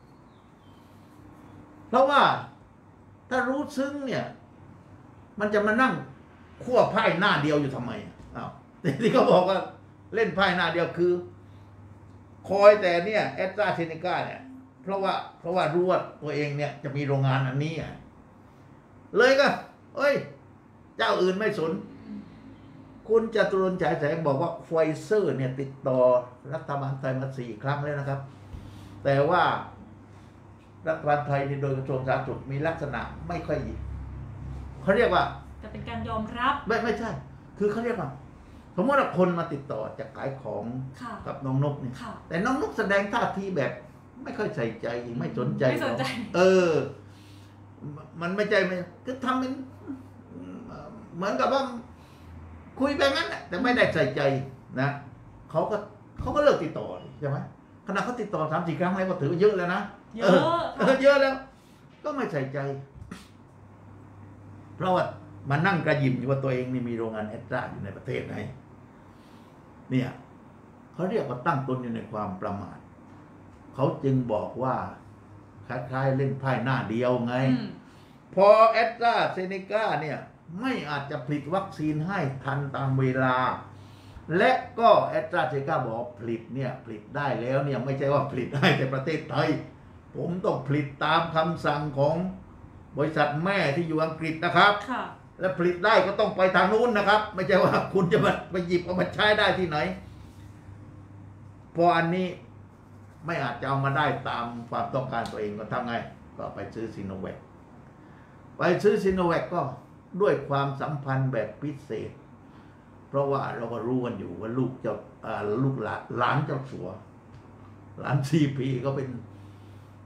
เพราะว่าถ้ารู้ซึ้งเนี่ยมันจะมานั่งขั้วไพ่หน้าเดียวอยู่ทำไมอ้าวที่เขาบอกว่าเล่นไพ่หน้าเดียวคือคอยแต่เนี่ยแอสตราเซเนกาเนี่ยเพราะว่าเพราะว่ารู้ว่าตัวเองเนี่ยจะมีโรงงานอันนี้เลยก็เอ้ยเจ้าอื่นไม่สนคุณจตุรนต์ฉายแสงบอกว่าไฟเซอร์เนี่ยติดต่อรัฐบาลไทยมาสี่ครั้งแล้วนะครับแต่ว่ารัฐบาลไทยในโดยกระทรวงสาธารณสุขมีลักษณะไม่ค่อยเขาเรียกว่าจะเป็นการยอมรับไม่ไม่ใช่คือเขาเรียกว่าสมมติว่าคนมาติดต่อจะขายของกับน้องนกเนี่ยแต่น้องนกแสดงท่าทีแบบไม่ค่อยใส่ใจไม่สนใจเออมันไม่ใจไม่คือทำเป็นเหมือนกับว่าคุยไปงั้นแหละแต่ไม่ได้ใส่ใจนะเขาก็เขาก็เลิกติดต่อใช่ไหมขณะเขาติดต่อสามสี่ครั้งแล้วก็ถือว่าเยอะแล้วนะเยอะเยอะแล้วก็ไม่ใส่ใจเพราะว่ามานั่งกระยิมอยู่ว่าตัวเองนี่มีโรงงานแอสตราอยู่ในประเทศไหนเนี่ยเขาเรียกว่าตั้งตนอยู่ในความประมาทเขาจึงบอกว่าคล้ายๆเล่นไพ่หน้าเดียวไงพอแอสตราเซเนกาเนี่ยไม่อาจจะผลิตวัคซีนให้ทันตามเวลาและก็แอสตราเซเนกาบอกผลิตเนี่ยผลิตได้แล้วเนี่ยไม่ใช่ว่าผลิตได้แต่ประเทศไทยผมต้องผลิตตามคำสั่งของบริษัทแม่ที่อยู่อังกฤษนะครับและผลิตได้ก็ต้องไปทางนู้นนะครับไม่ใช่ว่าคุณจะมาไปหยิบเอามาใช้ได้ที่ไหนพออันนี้ไม่อาจจะเอามาได้ตามความต้องการตัวเองก็ทำไงก็ไปซื้อซิโนแวคไปซื้อซิโนแวคก็ด้วยความสัมพันธ์แบบพิเศษเพราะว่าเราก็รู้กันอยู่ว่าลูกเจ้าลูกหลานหลานเจ้าสัวหลานซีพีก็เป็น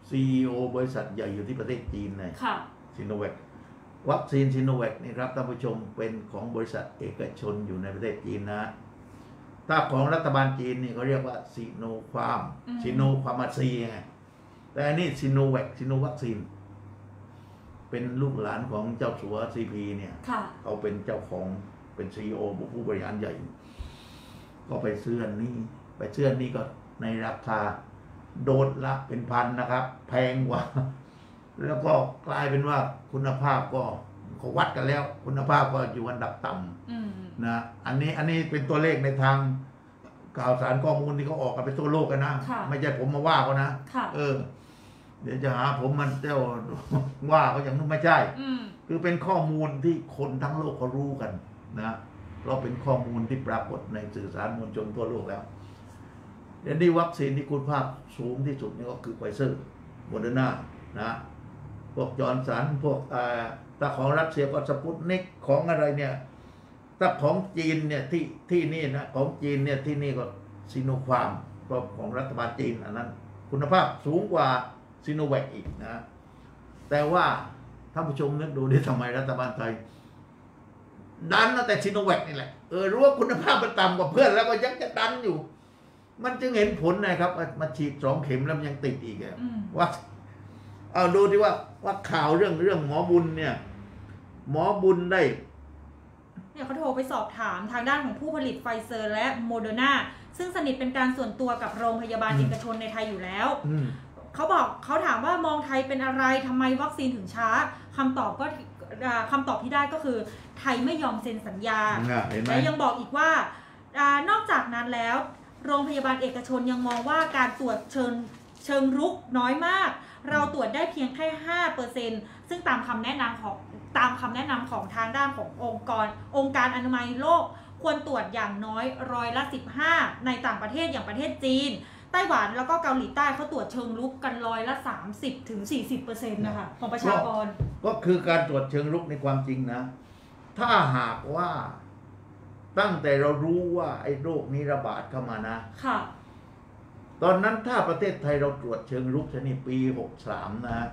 ซี อี โอ บริษัทใหญ่อยู่ที่ประเทศจีนเลยค่ะซิโนแวควัคซีนซิโนแวคนี่ครับท่านผู้ชมเป็นของบริษัทเอกชนอยู่ในประเทศจีนนะถ้าของรัฐบาลจีนนี่เขาเรียกว่าซีโนฟาร์มซีโนฟาร์มาซีไงแต่อันนี้ซิโนแวคซิโนวัคซีนเป็นลูกหลานของเจ้าสัวซีพีเนี่ยเขาเป็นเจ้าของเป็นซีอีโอผู้บริหารใหญ่ก็ไปซื้ออันนี้ไปซื้ออันนี้ก็ในราคาโดสละเป็นพันนะครับ แพงกว่าแล้วก็กลายเป็นว่าคุณภาพก็เขาวัดกันแล้ว คุณภาพก็อยู่อันดับต่ำนะอันนี้อันนี้เป็นตัวเลขในทางข่าวสารข้อมูลที่เขาออกกันไปทั่วโลกกันนะไม่ใช่ผมมาว่าเขานะเออเดี๋ยวจะหาผมมันเจ้าว่าเขาอย่างนู้นไม่ใช่คือเป็นข้อมูลที่คนทั้งโลกเขารู้กันนะเราเป็นข้อมูลที่ปรากฏในสื่อสารมวลชนทั่วโลกแล้วเดี๋ยวนี้วัคซีนที่คุณภาพสูงที่สุดนี่ก็คือไฟเซอร์โมเดอร์นานะพวกจอร์นสันพวกถ้าของรัสเซียก็สปุตนิกของอะไรเนี่ยถ้าของจีนเนี่ยที่ที่นี่นะของจีนเนี่ยที่นี่ก็ซิโนฟาร์มของรัฐบาลจีนอันนั้นคุณภาพสูงกว่าซิโนแวคอีกนะแต่ว่าท่านผู้ชมนึกดูดิทำไมรัฐบาลไทยดันแต่ซิโนแวคนี่แหละเออรู้ว่าคุณภาพมันต่ำกว่าเพื่อนแล้วก็ยังจะดันอยู่มันจึงเห็นผลนะครับมาฉีดสองเข็มแล้วยังติดอีกอะว่าเอาดูที่ว่าว่าข่าวเรื่องเรื่องหมอบุญเนี่ยหมอบุญได้เนี่ยเขาโทรไปสอบถามทางด้านของผู้ผลิตไฟเซอร์และโมเดอร์นาซึ่งสนิทเป็นการส่วนตัวกับโรงพยาบาลเอกชนในไทยอยู่แล้วเขาบอกเขาถามว่ามองไทยเป็นอะไรทำไมวัคซีนถึงช้าคำตอบก็คำตอบที่ได้ก็คือไทยไม่ยอมเซ็นสัญญาและยังบอกอีกว่านอกจากนั้นแล้วโรงพยาบาลเอกชนยังมองว่าการตรวจเชิงเชิงรุกน้อยมากเราตรวจได้เพียงแค่ ห้าเปอร์เซ็นต์ ซึ่งตามคำแนะนำของตามคำแนะนำของทางด้านขององค์กรองค์การอนามัยโลกควรตรวจอย่างน้อยร้อยละสิบห้าในต่างประเทศอย่างประเทศจีนไต้หวันแล้วก็เกาหลีใต้เขาตรวจเชิงรุกกันร้อยละสามสิบถึงสี่สิบเปอร์เซ็นต์นะคะของประชากรก็คือการตรวจเชิงรุกในความจริงนะถ้าหากว่าตั้งแต่เรารู้ว่าไอ้โรคนี้ระบาดเข้ามานะค่ะตอนนั้นถ้าประเทศไทยเราตรวจเชิงรุกชนิดปีหกสามนะ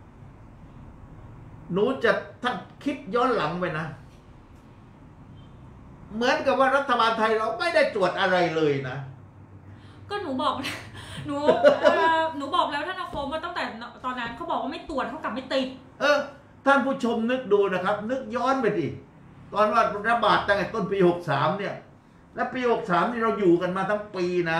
หนูจะถ้าคิดย้อนหลังไปนะเหมือนกับว่ารัฐบาลไทยเราไม่ได้ตรวจอะไรเลยนะก็หนูบอกหนูหนูบอกแล้วท่านอาคมว่าตั้งแต่ตอนนั้นเขาบอกว่าไม่ตรวจเท่ากับไม่ติดเออท่านผู้ชมนึกดูนะครับนึกย้อนไปดิตอนว่าระบาดตั้งแต่ต้นปีหกสามเนี่ยและปีหกสามนี่เราอยู่กันมาทั้งปีนะ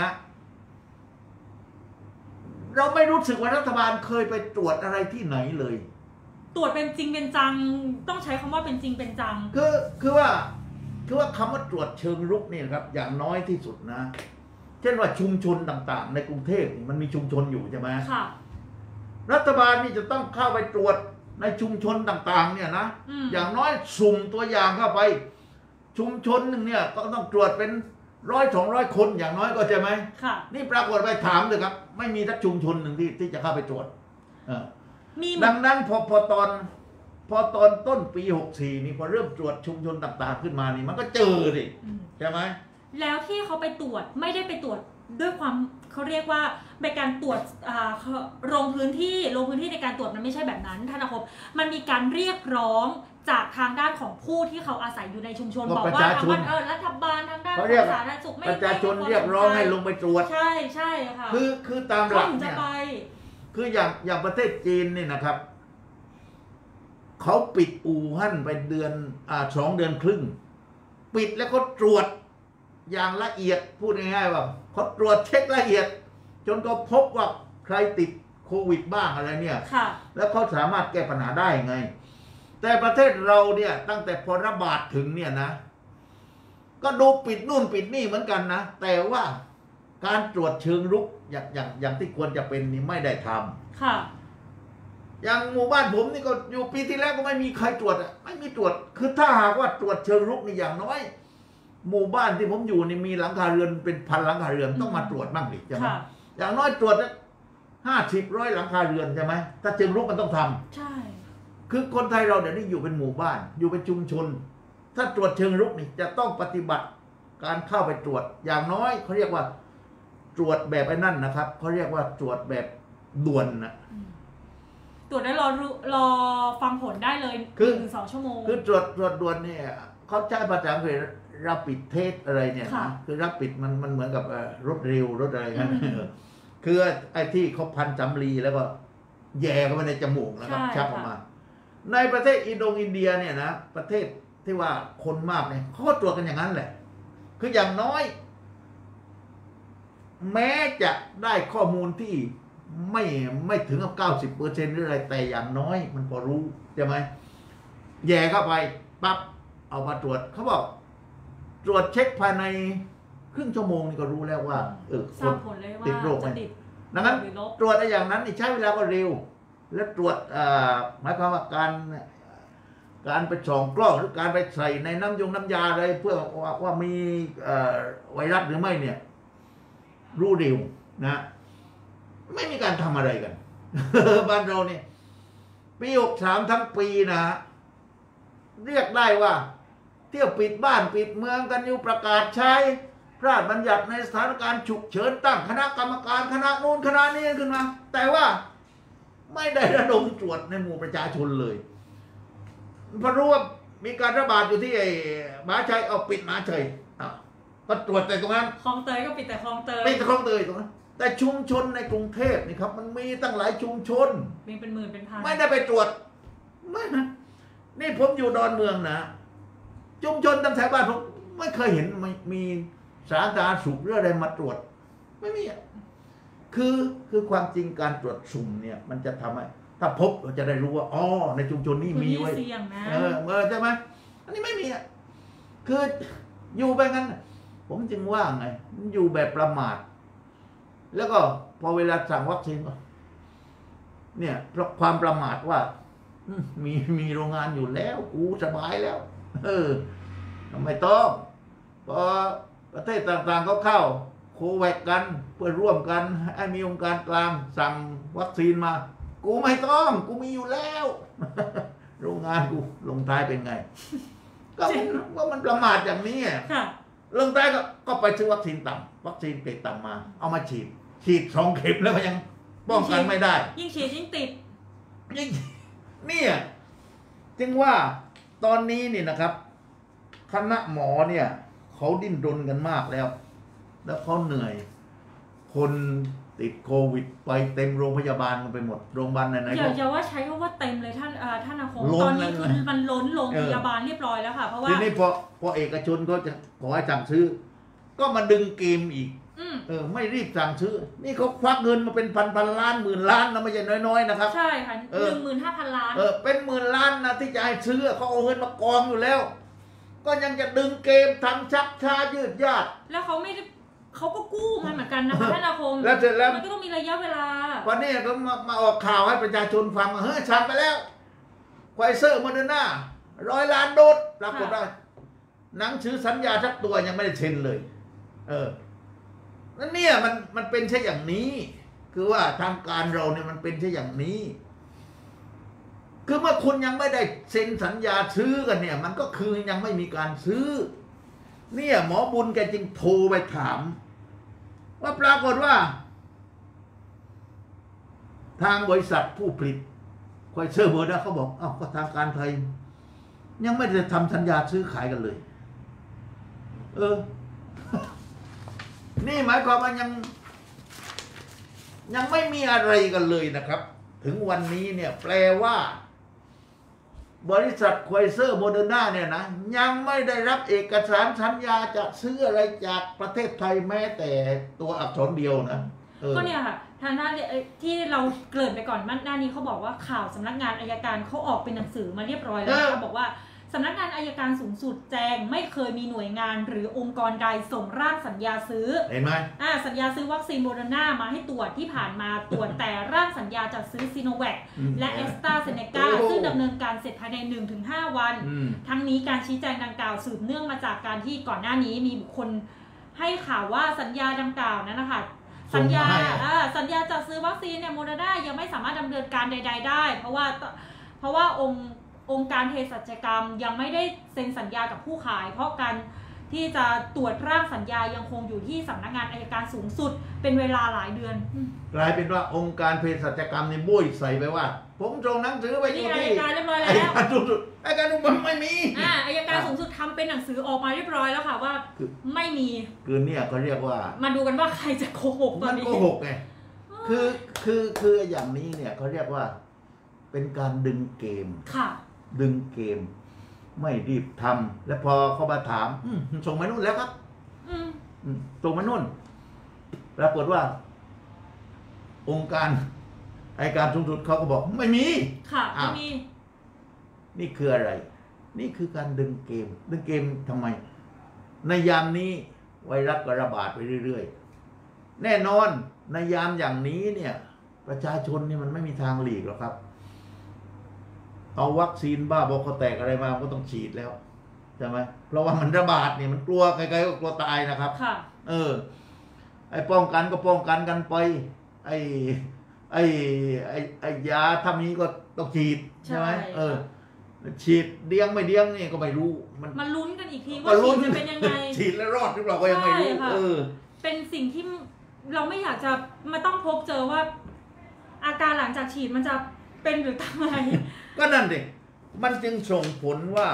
เราไม่รู้สึกว่ารัฐบาลเคยไปตรวจอะไรที่ไหนเลยตรวจเป็นจริงเป็นจังต้องใช้คำว่าเป็นจริงเป็นจังคือคือว่าคือว่าคำว่าตรวจเชิงรุกนี่ครับอย่างน้อยที่สุดนะเช่นว่าชุมชนต่างๆในกรุงเทพมันมีชุมชนอยู่ใช่ไหมค่ะรัฐบาลนี่จะต้องเข้าไปตรวจในชุมชนต่างๆเนี่ยนะอย่างน้อยสุ่มตัวอย่างเข้าไปชุมชนหนึ่งเนี่ยก็ต้องตรวจเป็นร้อยสองร้อยคนอย่างน้อยก็ใช่ไหมค่ะนี่ปรากฏไปถามเลยครับไม่มีทักชุมชนหนึ่งที่ที่จะเข้าไปตรวจดังนั้นพอพอตอนพอตอนต้นปีหกสี่นี่พอเริ่มตรวจชุมชนต่างๆขึ้นมานี่มันก็เจอดิใช่ไหมแล้วที่เขาไปตรวจไม่ได้ไปตรวจด้วยความเขาเรียกว่าเป็นการตรวจลงพื้นที่ลงพื้นที่ในการตรวจมันไม่ใช่แบบนั้นท่านอาคมมันมีการเรียกร้องจากทางด้านของผู้ที่เขาอาศัยอยู่ในชุมชนบอกว่าทางเออรัฐบาลทางด้านสาธารณสุขไม่ประชาชนเรียกร้องให้ลงไปตรวจใช่ใช่ค่ะคือคือตามหลักเนี่ยคืออย่างอย่างประเทศจีนนี่นะครับเขาปิดอู่ฮั่นไปเดือนอ่าสองเดือนครึ่งปิดแล้วก็ตรวจอย่างละเอียดพูดง่ายๆว่าเขาตรวจเช็คละเอียดจนก็พบว่าใครติดโควิดบ้างอะไรเนี่ยแล้วเขาสามารถแก้ปัญหาได้ไงแต่ประเทศเราเนี่ยตั้งแต่พอระบาดถึงเนี่ยนะก็ดูปิดนู่นปิดนี่เหมือนกันนะแต่ว่าการตรวจเชิงรุกอย่างอย่างอย่างที่ควรจะเป็นนี่ไม่ได้ทำค่ะอย่างหมู่บ้านผมนี่ก็อยู่ปีที่แล้วก็ไม่มีใครตรวจอ่ะไม่มีตรวจคือถ้าหากว่าตรวจเชิงรุกนี่อย่างน้อยหมู่บ้านที่ผมอยู่นี่มีหลังคาเรือนเป็นพันหลังคาเรือนต้องมาตรวจบ้างดิใช่ไหมอย่างน้อยตรวจห้าสิบร้อยหลังคาเรือนใช่ไหมถ้าเชิงรุกมันต้องทำใช่คือคนไทยเราเดี๋ยวนี้อยู่เป็นหมู่บ้านอยู่เป็นชุมชนถ้าตรวจเชิงรุกนี่จะต้องปฏิบัติการเข้าไปตรวจอย่างน้อยเขาเรียกว่าตรวจแบบไอ้นั่นนะครับเขาเรียกว่าตรวจแบบด่วนนะตรวจได้รอรอฟังผลได้เลยคือถึงสองชั่วโมงคือตรวจตรวจด่วนเนี่ยเขาใช้ภาษาอังกฤษรับปิดเทสอะไรเนี่ยนะคือรับปิดมันมันเหมือนกับรถเร็วรถอะไรนั่นคือไอ้ที่เขาพันจำรีแล้วก็แย่เข้าไปในจมูกแล้วก็ชักออกมาในประเทศอินโดอินเดียเนี่ยนะประเทศที่ว่าคนมากเนี่ยเขาก็ตรวจกันอย่างนั้นแหละคืออย่างน้อยแม้จะได้ข้อมูลที่ไม่ไม่ถึงกับเก้าสิบเปอร์เซ็นต์หรืออะไรแต่อย่างน้อยมันพอรู้ใช่ไหมแย่เข้าไปปั๊บเอามาตรวจเขาบอกตรวจเช็คภายในครึ่งชั่วโมงนี่ก็รู้แล้วว่าเออคนติดโรคไหมดังนั้นตรวจอะไรอย่างนั้นใช้เวลาก็เร็วและตรวจหมายความว่าการการไปส่องกล้องหรือการไปใส่ในน้ำยงน้ำยาอะไรเพื่อว่าว่ามีไวรัสหรือไม่เนี่ยรู้เร็วนะไม่มีการทำอะไรกัน บ้านเราเนี่ยปีหกสามทั้งปีนะเรียกได้ว่าเที่ยวปิดบ้านปิดเมืองกันอยู่ประกาศใช้พระราชบัญญัติในสถานการณ์ฉุกเฉินตั้งคณะกรรมการคณะนู้นคณะนี้ขึ้นมาแต่ว่าไม่ได้ระดมตรวจในหมู่ประชาชนเลยพอรู้ว่ามีการระบาดอยู่ที่ไอ้มหาชัยเอาปิดมหาชัยก็ตรวจแต่ตรงนั้นคลองเตยก็ปิดแต่คลองเตยปิดแต่คลองเตยตรงนั้นแต่ชุมชนในกรุงเทพนี่ครับมันมีตั้งหลายชุมชนมีเป็นหมื่นเป็นพันไม่ได้ไปตรวจไม่นะนี่ผมอยู่ดอนเมืองนะชุมชนตั้งแถวบ้านผมไม่เคยเห็นมีสาธารณสุขหรืออะไรมาตรวจไม่มีอ่ะคือคือความจริงการตรวจสุ่มเนี่ยมันจะทำให้ถ้าพบเราจะได้รู้ว่าอ๋อในชุมชนนี้มีไว้เออเออใช่ไหมอันนี้ไม่มีอ่ะคืออยู่แบบนั้นผมจึงว่าไงอยู่แบบประมาทแล้วก็พอเวลาสั่งวัคซีนก็เนี่ยเพราะความประมาทว่ามีมีโรงงานอยู่แล้วกูสบายแล้วเออทำไมต้องพอประเทศต่างๆเขาเข้าโควิดกันเพื่อร่วมกันให้มีองค์การกลางสั่งวัคซีนมากูไม่ต้องกูมีอยู่แล้วโรงงานกูลงท้ายเป็นไงก็ว่ามันประมาทอย่างนี้ลงท้ายก็ก็ไปซื้อวัคซีนต่ำวัคซีนเกรดต่ำมาเอามาฉีดฉีดสองเข็มแล้วก็ยังป้องกันไม่ได้ยิ่งฉีดยิ่งติดยิ่งเนี่ยจึงว่าตอนนี้นี่นะครับคณะหมอเนี่ยเขาดิ้นรนกันมากแล้วแล้วเขาเหนื่อยคนติดโควิดไปเต็มโรงพยาบาลกันไปหมดโรงพยาบาลไหนๆอย่าอย่าว่าใช้คำว่าเต็มเลยท่านท่านอาคมตอนนี้คือมันล้นโรงพยาบาลเรียบร้อยแล้วค่ะเพราะว่าทีนี้พอพอเอกชนก็จะขอให้สั่งซื้อก็มาดึงเกมอีกเออไม่รีบสั่งซื้อนี่เขาควักเงินมาเป็นพันพันล้านหมื่นล้านนะไม่ใช่น้อยๆนะครับใช่ค่ะหนึ่งหมื่นห้าพันล้านเออเป็นหมื่นล้านนะที่จะให้ซื้อเขาเอาเงินมากองอยู่แล้วก็ยังจะดึงเกมทำชักช้ายืดยาดแล้วเขาไม่ได้เขาก็กู้มาเหมือนกันนะคะท่านอาคมแล้วเสร็จแล้วมันก็ต้องมีระยะเวลาวันนี้ก็มามาออกข่าวให้ประชาชนฟังว่าเฮ้ยสั่งไปแล้วไฟเซอร์โมเดอร์นาร้อยล้านโดสปรากฏว่าหนังสือสัญญาทักตัวยังไม่ได้เซ็นเลยเออนั่นเนี่ยมันมันเป็นใช่อย่างนี้คือว่าทางการเราเนี่ยมันเป็นใช่อย่างนี้คือเมื่อคุณยังไม่ได้เซ็นสัญญาซื้อกันเนี่ยมันก็คือยังไม่มีการซื้อเนี่ยหมอบุญแกจึงโทรไปถามว่าปรากฏว่าทางบริษัทผู้ผลิตไฟเซอร์โมเดอร์นาเขาบอกอ้าวก็ทางการไทยยังไม่ได้ทำสัญญาซื้อขายกันเลยเออนี่หมายความว่ายังยังไม่มีอะไรกันเลยนะครับถึงวันนี้เนี่ยแปลว่าบริษัทไฟเซอร์โมเดอร์นาเนี่ยนะยังไม่ได้รับเอกสารสัญญาจะซื้ออะไรจากประเทศไทยแม้แต่ตัวอักษรเดียวนะก็เนี่ยค่ะทางด้านที่เราเกริ่นไปก่อนหน้านี้เขาบอกว่าข่าวสำนักงานอัยการเขาออกเป็นหนังสือมาเรียบร้อยแล้วเขาบอกว่าสำนักงานอัยการสูงสุดแจ้งไม่เคยมีหน่วยงานหรือองค์กรใดส่งร่างสัญญาซื้อเห็นไหมอ่าสัญญาซื้อวัคซีนโมเดอร์นามาให้ตรวจที่ผ่านมาตรวจแต่ร่างสัญญาจัดซื้อซีโนแวคและแอสตราเซเนกาซึ่งดำเนินการเสร็จภายใน หนึ่งถึงห้า วันทั้งนี้การชี้แจงดังกล่าวสืบเนื่องมาจากการที่ก่อนหน้านี้มีบุคคลให้ข่าวว่าสัญญาดังกล่าวนั้นนะคะสัญญาสัญญาจัดซื้อวัคซีนเนี่ยโมเดอร์นายังไม่สามารถดำเนินการใดๆได้เพราะว่าเพราะว่าองค์องค์การเภสัชกรรมยังไม่ได้เซ็นสัญญากับผู้ขายเพราะการทที่จะตรวจร่างสัญญายังคงอยู่ที่สำนักงานอัยการสูงสุดเป็นเวลาหลายเดือนกลายเป็นว่าองค์การเภสัชกรรมในบุ้ยใส่ไปว่าผมส่งหนังสือไปที่อัยการเรียบร้อยแล้วอัยการสูงสุดอัยการสูงสุดไม่มีอ่าอัยการสูงสุดทำเป็นหนังสือออกมาเรียบร้อยแล้วค่ะว่าไม่มีคือเนี่ยเขาเรียกว่ามาดูกันว่าใครจะโกหกตอนนี้มันโกหกไงคือคือคืออย่างนี้เนี่ยเขาเรียกว่าเป็นการดึงเกมค่ะดึงเกมไม่รีบทำแล้วพอเขามาถามส่งมานู่นแล้วครับส่งมานู่นปรากฏว่าองค์การอัยการสูงสุดเขาก็บอกไม่มีค่ะไม่มีนี่คืออะไรนี่คือการดึงเกมดึงเกมทำไมในยามนี้ไวรัสก็ระบาดไปเรื่อยๆแน่นอนในยามอย่างนี้เนี่ยประชาชนนี่มันไม่มีทางหลีกหรอกครับเอาวัคซีนบ้าบอคอแตกอะไรมาก็ต้องฉีดแล้วใช่ไหมเพราะว่ามันระบาดเนี่ยมันกลัวใครๆก็กลัวตายนะครับค่ะเออไอ้ป้องกันก็ป้องกันกันไปไอ้ไอ้ไอ้ไอ้ยาถ้ามีก็ต้องฉีดใช่ไหมเออฉีดเดี้ยงไม่เดี้ยงนี่ก็ไม่รู้มันมันลุ้นกันอีกทีว่าฉีดจะเป็นยังไงฉีดแล้วรอดหรือเปล่าก็ยังไม่รู้เออเป็นสิ่งที่เราไม่อยากจะมาต้องพบเจอว่าอาการหลังจากฉีดมันจะเป็นหรือตายก็นั่นดิมันจึงส่งผลว่า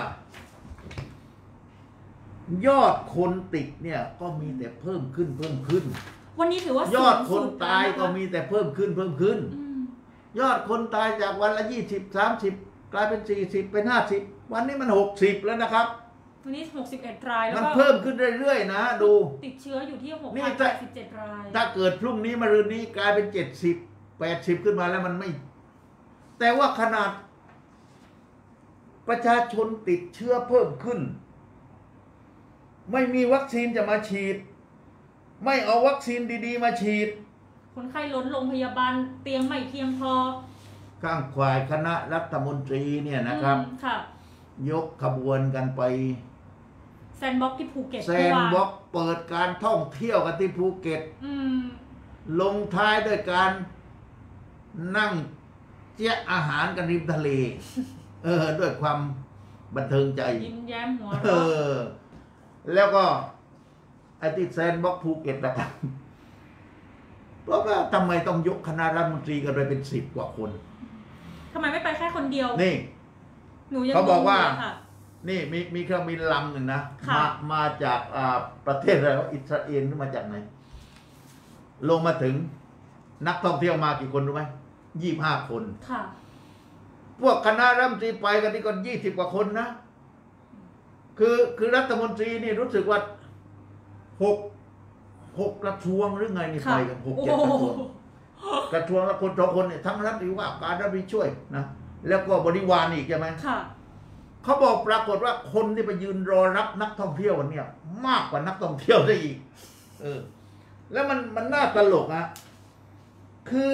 ยอดคนติดเนี่ยก็มีแต่เพิ่มขึ้นเพิ่มขึ้นวันนี้ถือว่ายอดคนตายก็มีแต่เพิ่มขึ้นเพิ่มขึ้นยอดคนตายจากวันละยี่สิบสามสิบกลายเป็นสี่สิบเป็นห้าสิบวันนี้มันหกสิบแล้วนะครับวันนี้หกสิบเอ็ดรายแล้วมันเพิ่มขึ้นเรื่อยๆนะดูติดเชื้ออยู่ที่หกพันแปดสิบเจ็ดรายถ้าเกิดพรุ่งนี้มะรืนนี้กลายเป็นเจ็ดสิบแปดสิบขึ้นมาแล้วมันไม่แต่ว่าขนาดประชาชนติดเชื้อเพิ่มขึ้นไม่มีวัคซีนจะมาฉีดไม่เอาวัคซีนดีๆมาฉีดคนไข้ล้นโรงพยาบาลเตียงไม่เพียงพอข้างฝ่ายคณะรัฐมนตรีเนี่ยนะครับยกขบวนกันไปแซนด์บ็อกซ์ที่ภูเก็ตแซนด์บ็อกซ์เปิดการท่องเที่ยวกันที่ภูเก็ตลงท้ายด้วยการนั่งเจี๊ยอาหารกันริมทะเลเออด้วยความบันเทิงใจยิ้มแย้มหัวเราะแล้วก็ไอ้ที่แซนด์บ็อกซ์ภูเก็ตนะครับเพราะว่าทำไมต้องยกคณะรัฐมนตรีกันไปเป็นสิบกว่าคนทำไมไม่ไปแค่คนเดียวนี่หนูยังเขาบอกว่านี่มีมีเครื่องบินลำหนึ่งนะมามาจากอ่าประเทศอะไรอิสราเอลหรือมาจากไหนลงมาถึงนักท่องเที่ยวมากี่คนรู้ไหมยี่สิบห้าคนค่ะพวกคณะรัฐมนตรีไปกันนี่ก็ยี่สิบกว่าคนนะคือคือรัฐมนตรีนี่รู้สึกว่าหกหกกระทรวงหรือไงนี่ไปกันหกเจ็ดกระทรวงกระทรวงละคนสองคนเนี่ยทั้งรัฐหรือว่าการรัฐวิช่วยนะแล้วก็บริวารอีกใช่ไหมค่ะเขาบอกปรากฏว่าคนที่ไปยืนรอรับนักท่องเที่ยวเนี่ยมากกว่านักท่องเที่ยวได้อีกเออแล้วมันมันน่าตลกนะคือ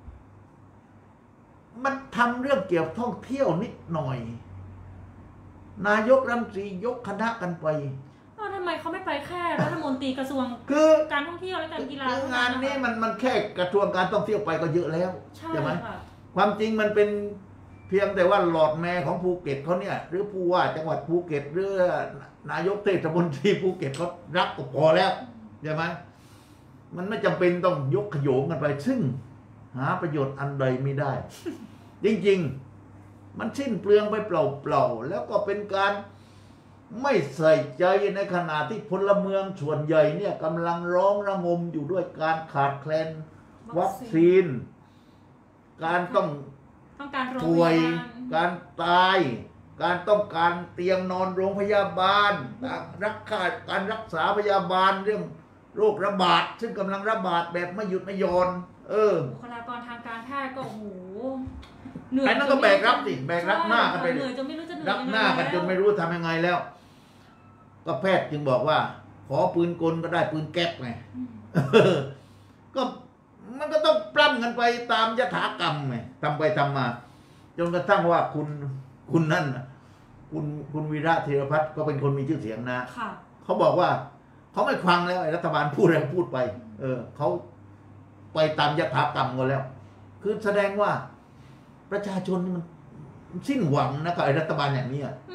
มันทำเรื่องเกี่ยวกับท่องเที่ยวนิดหน่อยนายกรัฐมนตรียกคณะกันไปทำไมเขาไม่ไปแค่รัฐมนตรีกระทรวงคือการท่องเที่ยวและการกีฬาคืองานนี้มันมันแค่กระทรวงการท่องเที่ยวไปก็เยอะแล้วใช่ไหมความจริงมันเป็นเพียงแต่ว่าหลอดแม่ของภูเก็ตเขาเนี่ยหรือผู้ว่าจังหวัดภูเก็ตหรือนายกเทศมนตรีภูเก็ตเขารับก็พอแล้วใช่ไหมมันไม่จำเป็นต้องยกขโยงกันไปซึ่งหาประโยชน์อันใดไม่ได้ จริงๆมันสิ้นเปลืองไปเปล่าๆแล้วก็เป็นการไม่ใส่ใจในขณะที่พลเมืองส่วนใหญ่เนี่ยกำลังร้องระงมอยู่ด้วยการขาดแคลนวัคซีนการต้องป่วยการตายการต้องการเตียงนอนโรงพยาบาลรักษาการรักษาพยาบาลเรื่องโรคระบาดซึ่งกำลังระบาดแบบไม่หยุดไม่หย่อนเออบุคลากรทางการแพทย์ก็โอ้โหเหนื่อยไอ้นั่นก็แบกรับสิแบกรับหน้ากันไปเลยรับหน้ากันจนไม่รู้ทำยังไงแล้วก็แพทย์จึงบอกว่าขอปืนกลก็ได้ปืนแก๊ปไงก็มันก็ต้องปล้ำกันไปตามยถากรรมไงทำไปทำมาจนกระทั่งว่าคุณคุณนั่นคุณคุณวีระธีรพัฒน์ก็เป็นคนมีชื่อเสียงนะเขาบอกว่าเขาไม่ฟังแล้วรัฐบาลพูดอะไรพูดไปเออเขาไปตามยถากรรมกันแล้วคือแสดงว่าประชาชนมันสิ้นหวังนะกับไอ้รัฐบาลอย่างนี้อืมเนี่ย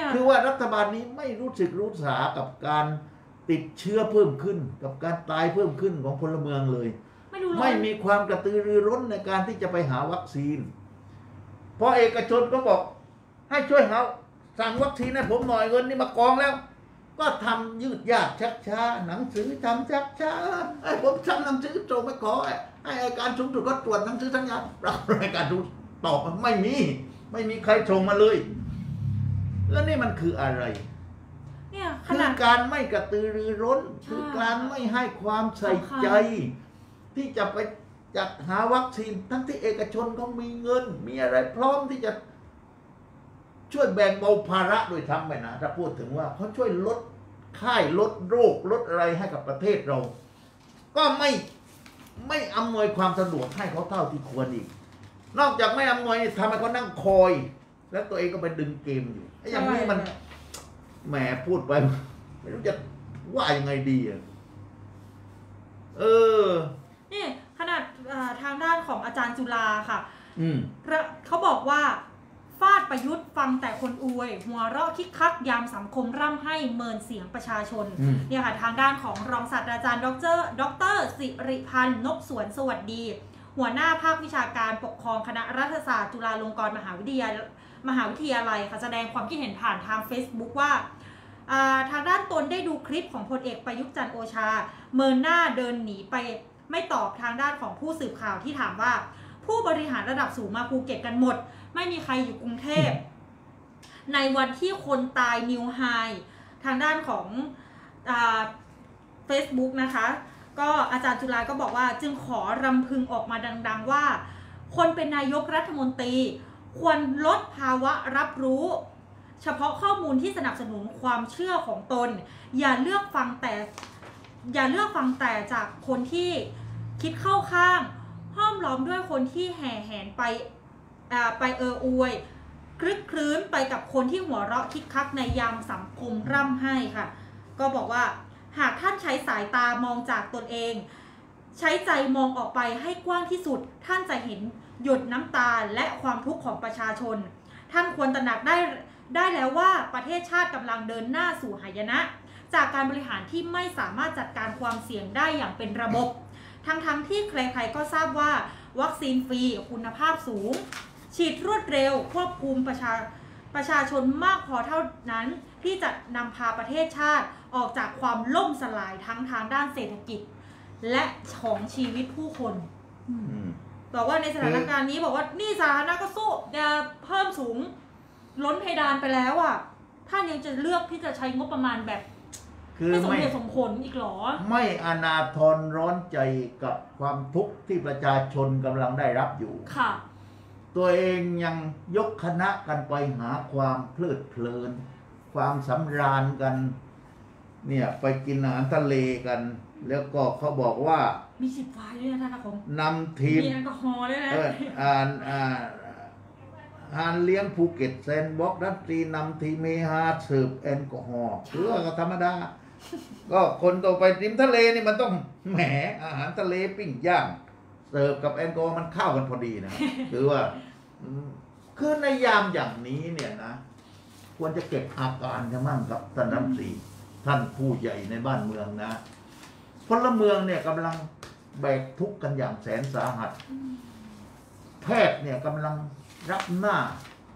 เนี่ยคือว่ารัฐบาลนี้ไม่รู้สึกรู้สากับการติดเชื้อเพิ่มขึ้นกับการตายเพิ่มขึ้นของพลเมืองเลยไม่รู้ไม่มีความกระตือรือร้นในการที่จะไปหาวัคซีนเพราะเอกชนก็บอกให้ช่วยหาสั่งวัคซีนให้ผมหน่อยเงินนี่มากองแล้วก็ทำยืดยาดชักช้าหนังสือทำชักช้าไอ้ผมทำหนังสือตรงไม่ขอให้อาการสูงสุดก็ตรวจหนังสือทั้งอย่างเรารายการดูตอบมันไม่มีไม่มีใครส่งมาเลยแล้วนี่มันคืออะไรเนี่ยขคือนาดการไม่กระตือรือร้นคือการไม่ให้ความใส่ใจที่จะไปจัดหาวัคซีนทั้งที่เอกชนเขามีเงินมีอะไรพร้อมที่จะช่วยแบ่งเบาภาระโดยทำไปนะถ้าพูดถึงว่าเขาช่วยลดค่ายลดโรคลดอะไรให้กับประเทศเราก็ไม่ไม่อำนวยความสะดวกให้เขาเท่าที่ควรอีกนอกจากไม่อำนวยทำให้เขานั่งคอยแล้วตัวเองก็ไปดึงเกมอยู่ไอ้อย่างนี้มันแหมพูดไปไม่รู้จะว่ายังไงดีอ่ะเออนี่ขนาดทางด้านของอาจารย์จุฬาค่ะอืมเขาบอกว่าฟาดประยุทธ์ฟังแต่คนอวยหัวเราะคิกคักยามสังคมร่ำให้เมินเสียงประชาชนเนี่ยค่ะทางด้านของรองศาสตราจารย์ดรดรสิริพันธ์นพสวนสวัสดีหัวหน้าภาควิชาการปกครองคณะรัฐศาสตร์จุฬาลงกรณ์มหาวิทยาลัยมหาวิทยาลัยค่ะแสดงความคิดเห็นผ่านทาง Facebook ว่าทางด้านตนได้ดูคลิปของพลเอกประยุทธ์จันทร์โอชาเมินหน้าเดินหนีไปไม่ตอบทางด้านของผู้สืบข่าวที่ถามว่าผู้บริหารระดับสูงมาภูเก็ตกันหมดไม่มีใครอยู่กรุงเทพในวันที่คนตายนิวไฮทางด้านของเฟซบุ๊กนะคะก็อาจารย์จุฬาก็บอกว่าจึงขอรำพึงออกมาดังๆว่าคนเป็นนายกรัฐมนตรีควรลดภาวะรับรู้เฉพาะข้อมูลที่สนับสนุนความเชื่อของตนอย่าเลือกฟังแต่อย่าเลือกฟังแต่จากคนที่คิดเข้าข้างห้อมล้อมด้วยคนที่แห่แหนไปไปเอออวยคลึกคลื้นไปกับคนที่หัวเราะคิกคักในยามสังคมร่ำให้ค่ะก็บอกว่าหากท่านใช้สายตามองจากตนเองใช้ใจมองออกไปให้กว้างที่สุดท่านจะเห็นหยดน้ำตาและความทุกข์ของประชาชนท่านควรตระหนักได้ได้แล้วว่าประเทศชาติกำลังเดินหน้าสู่หายนะจากการบริหารที่ไม่สามารถจัดการความเสี่ยงได้อย่างเป็นระบบทั้งๆ ท, ที่ใครๆก็ทราบว่าวัคซีนฟรีคุณภาพสูงฉีดรวดเร็วควบคุมประชาประชาชนมากพอเท่านั้นที่จะนำพาประเทศชาติออกจากความล่มสลายทั้งทางด้านเศรษฐกิจและของชีวิตผู้คนบอกว่าในสถานการณ์นี้บอกว่านี่สาธารณะก็สู้จะเพิ่มสูงล้นเพดานไปแล้วอ่ะท่านยังจะเลือกที่จะใช้งบประมาณแบบไม่สมเหตุสมผลอีกหรอไม่อนาทรร้อนใจกับความทุกข์ที่ประชาชนกำลังได้รับอยู่ค่ะตัวเองยังยกคณะกันไปหาความเพลิดเพลินความสำราญกันเนี่ยไปกินอาหารทะเลกันแล้วก็เขาบอกว่ามีสิบไฟด้วยนะท่านผมนำทีมมีแอลกอฮอล์ด้วยนะอ่านอ่าหานเลี้ยงภูเก็ตแซนด์บ็อกซ์รัตรีนำทีมเมฮาเสิร์ฟแอลกอฮอล์เพื่อก็ธรรมดาก็คนต่อไปริมทะเลนี่มันต้องแหมอาหารทะเลปิ้งย่างเสิร์ฟกับแอลกอฮอล์มันเข้ากันพอดีนะคือว่าคือในยามอย่างนี้เนี่ยนะควรจะเก็บอาการกันมั่งครับท่านรัฐมนตรีท่านผู้ใหญ่ในบ้านเมืองนะพลเมืองเนี่ยกำลังแบกทุกข์กันอย่างแสนสาหัสแพทย์เนี่ยกำลังรับหน้า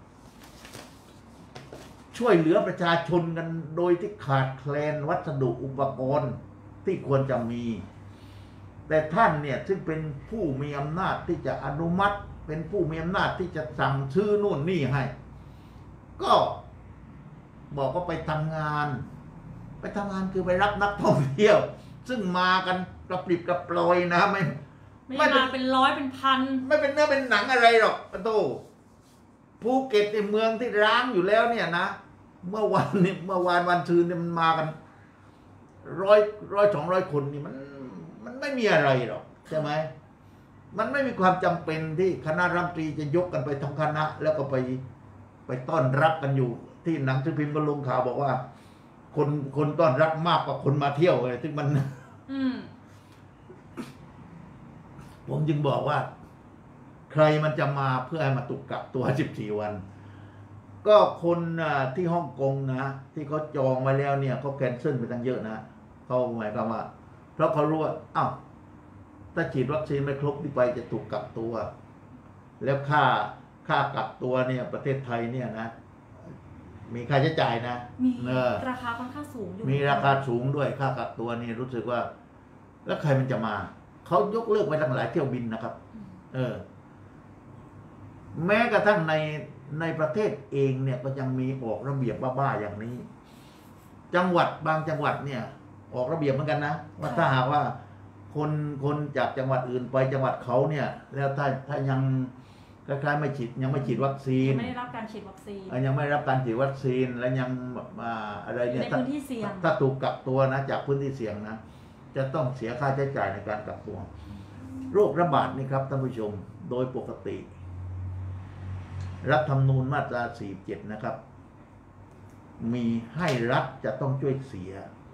ช่วยเหลือประชาชนกันโดยที่ขาดแคลนวัสดุอุปกรณ์ที่ควรจะมีแต่ท่านเนี่ยซึ่งเป็นผู้มีอำนาจที่จะอนุมัติเป็นผู้มีอำนาจที่จะสั่งซื้อนู่นนี่ให้ก็บอกว่าไปทำงานไปทำงานคือไปรับนักท่องเที่ยวซึ่งมากันกระปริบกระปลอยนะไม่ไม่มาเป็นร้อยเป็นพันไม่เป็นเนื้อเป็นหนังอะไรหรอกปะโตภูเก็ตในเมืองที่ร้างอยู่แล้วเนี่ยนะเมื่อวันนี้เมื่อวานวันซืนเนี่ยมันมากันร้อยร้อยสองร้อยคนนี่มันมันไม่มีอะไรหรอกใช่ไหมมันไม่มีความจำเป็นที่คณะรัฐมนตรีจะยกกันไปทั้งคณะแล้วก็ไปไปต้อนรับกันอยู่ที่หนังสือพิมพ์ก็ลงข่าวบอกว่าคนคนต้อนรับมากกว่าคนมาเที่ยวเลยซึ่งมันผมจึงบอกว่าใครมันจะมาเพื่อให้มาตุกกักตัวสิบสี่วันก็คนที่ฮ่องกงนะที่เขาจองไว้แล้วเนี่ยเขาแคนเซิลไปตั้งเยอะนะเขาหมายความว่าเพราะเขารู้ว่าอ้าวถ้าฉีดวัคซีนไม่ครบที่ไปจะถูกกักตัว แล้วค่าค่ากักตัวเนี่ยประเทศไทยเนี่ยนะมีค่าใช้จ่ายนะมีราคาค่อนข้างสูงอยู่มีราคาสูงด้วยค่ากักตัวนี่รู้สึกว่าแล้วใครมันจะมาเขายกเลิกไปทั้งหลายเที่ยวบินนะครับเออแม้กระทั่งในในประเทศเองเนี่ยก็ยังมีออกระเบียบบ้าๆอย่างนี้ จังหวัดบางจังหวัดเนี่ยออกระเบียบเหมือนกันนะว่าถ้าหากว่าคนคนจากจังหวัดอื่นไปจังหวัดเขาเนี่ยแล้วถ้าถ้ายังคล้ายๆไม่ฉีดยังไม่ฉีดวัคซีนไม่ได้รับการฉีดวัคซีนยังไม่รับการฉีดวัคซีนและยังอะไรเนี่ยในพื้นที่เสี่ยงถ้าถูกกักตัวนะจากพื้นที่เสี่ยงนะจะต้องเสียค่าใช้จ่ายในการกักตัวโรคระบาดนี่ครับท่านผู้ชมโดยปกติรัฐธรรมนูญมาตราสี่สิบเจ็ดนะครับมีให้รัฐจะต้องช่วยเสีย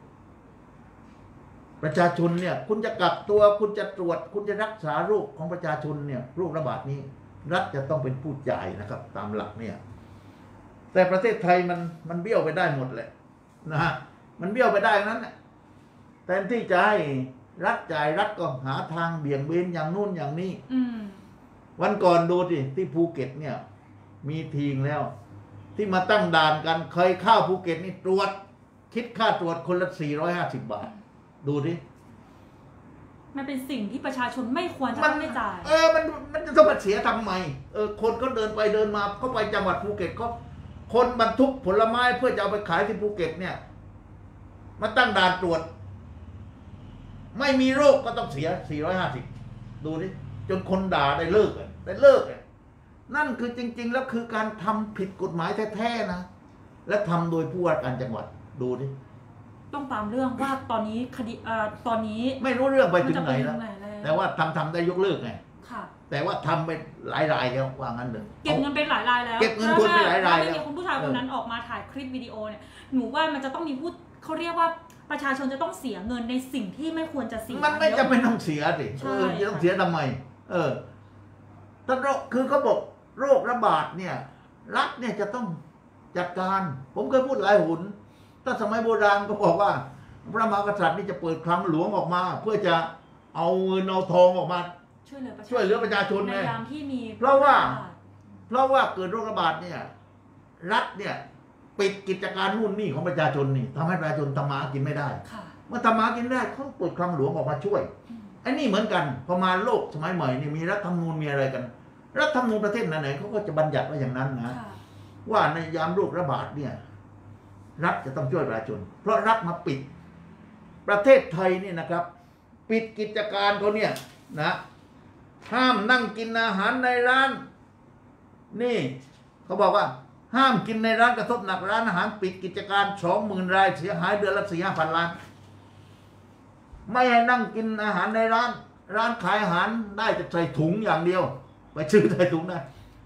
ประชาชนเนี่ยคุณจะกักตัวคุณจะตรวจคุณจะรักษาโรคของประชาชนเนี่ยโรคระบาดนี้รัฐจะต้องเป็นผู้จ่ายนะครับตามหลักเนี่ยแต่ประเทศไทยมันมันเบี้ยวไปได้หมดเลยนะฮะมันเบี้ยวไปได้นั้นแหละแทนที่จะให้รัฐจ่ายรัฐก็หาทางเบี่ยงเบนอย่างนู่นอย่างนี้วันก่อนดูสิที่ภูเก็ตเนี่ยมีทีงแล้วที่มาตั้งด่านกันเคยเข้าภูเก็ตนี่ตรวจคิดค่าตรวจคนละสี่ร้อยห้าสิบบาทดูดิมันเป็นสิ่งที่ประชาชนไม่ควรจะต้องได้จ่ายเออมันมันจะต้องมาเสียทำไมเออคนก็เดินไปเดินมาเข้าไปจังหวัดภูเก็ตก็คนบรรทุกผลไม้เพื่อจะเอาไปขายที่ภูเก็ตเนี่ยมาตั้งด่านตรวจไม่มีโรคก็ต้องเสียสี่ร้อยห้าสิบดูดิจนคนด่าได้เลิกได้เลิกนั่นคือจริงๆแล้วคือการทำผิดกฎหมายแท้ๆนะและทำโดยผู้ว่าการจังหวัดดูดิต้องตามเรื่องว่าตอนนี้คดีเอ่อตอนนี้ไม่รู้เรื่องไปถึงไหนแล้วแต่ว่าทำทำได้ยกเลิกไงค่ะแต่ว่าทำไปหลายรายแล้วว่างั้นเลยเก็บเงินไปหลายรายแล้วเก็บเงินคนไปหลายรายแล้วไม่มีคุณผู้ชายคนนั้นออกมาถ่ายคลิปวิดีโอเนี่ยหนูว่ามันจะต้องมีพูดเขาเรียกว่าประชาชนจะต้องเสียเงินในสิ่งที่ไม่ควรจะเสียมันไม่จำเป็นต้องเสียสิเออจะต้องเสียทำไมเออถ้าโรคคือเขาบอกโรคระบาดเนี่ยรัฐเนี่ยจะต้องจัดการผมเคยพูดหลายหนถ้าสมัยโบราณก็บอกว่าพระมหากษัตริย์นี่จะเปิดคลังหลวงออกมาเพื่อจะเอาเงินเอาทองออกมาช่วยเหลือช่วยเหลือประชาชนในยามที่มีเพราะว่าเพราะว่าเกิดโรคระบาดเนี่ยรัฐเนี่ยปิดกิจการนู่นนี่ของประชาชนนี่ทำให้ประชาชนทำมากินไม่ได้เมื่อทำมากินได้เขาเปิดคลังหลวงออกมาช่วยไอ้นี่เหมือนกันพอมาโลกสมัยใหม่นี่มีรัฐธรรมนูญมีอะไรกันรัฐธรรมนูญประเทศไหนๆเขาก็จะบัญญัติไว้อย่างนั้นนะว่าในยามโรคระบาดเนี่ยรัฐจะต้องช่วยประชาชนเพราะรัฐมาปิดประเทศไทยนี่นะครับปิดกิจการเขาเนี่ยนะห้ามนั่งกินอาหารในร้านนี่เขาบอกว่าห้ามกินในร้านกระทบหนักร้านอาหารปิดกิจการสองหมื่นรายเสียหายเดือนละสี่ห้าพันล้านไม่ให้นั่งกินอาหารในร้านร้านขายอาหารได้จะใส่ถุงอย่างเดียวไปซื้อใส่ถุงได้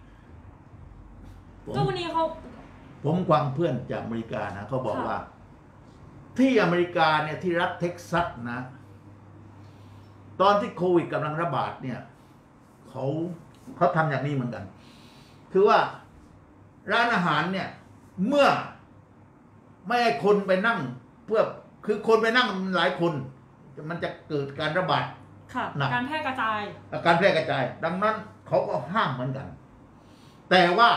ก็วันนี้เขาผมฟังเพื่อนจากอเมริกานะเขาบอกว่าที่อเมริกาเนี่ยที่รัฐเท็กซัสนะตอนที่โควิดกำลังระบาดเนี่ยเขาเขาทำอย่างนี้เหมือนกันคือว่าร้านอาหารเนี่ยเมื่อไม่ให้คนไปนั่งเพื่อคือคนไปนั่งหลายคนมันจะเกิดการระบาดหนักการแพร่กระจายการแพร่กระจายดังนั้นเขาก็ห้ามเหมือนกันแต่ว่า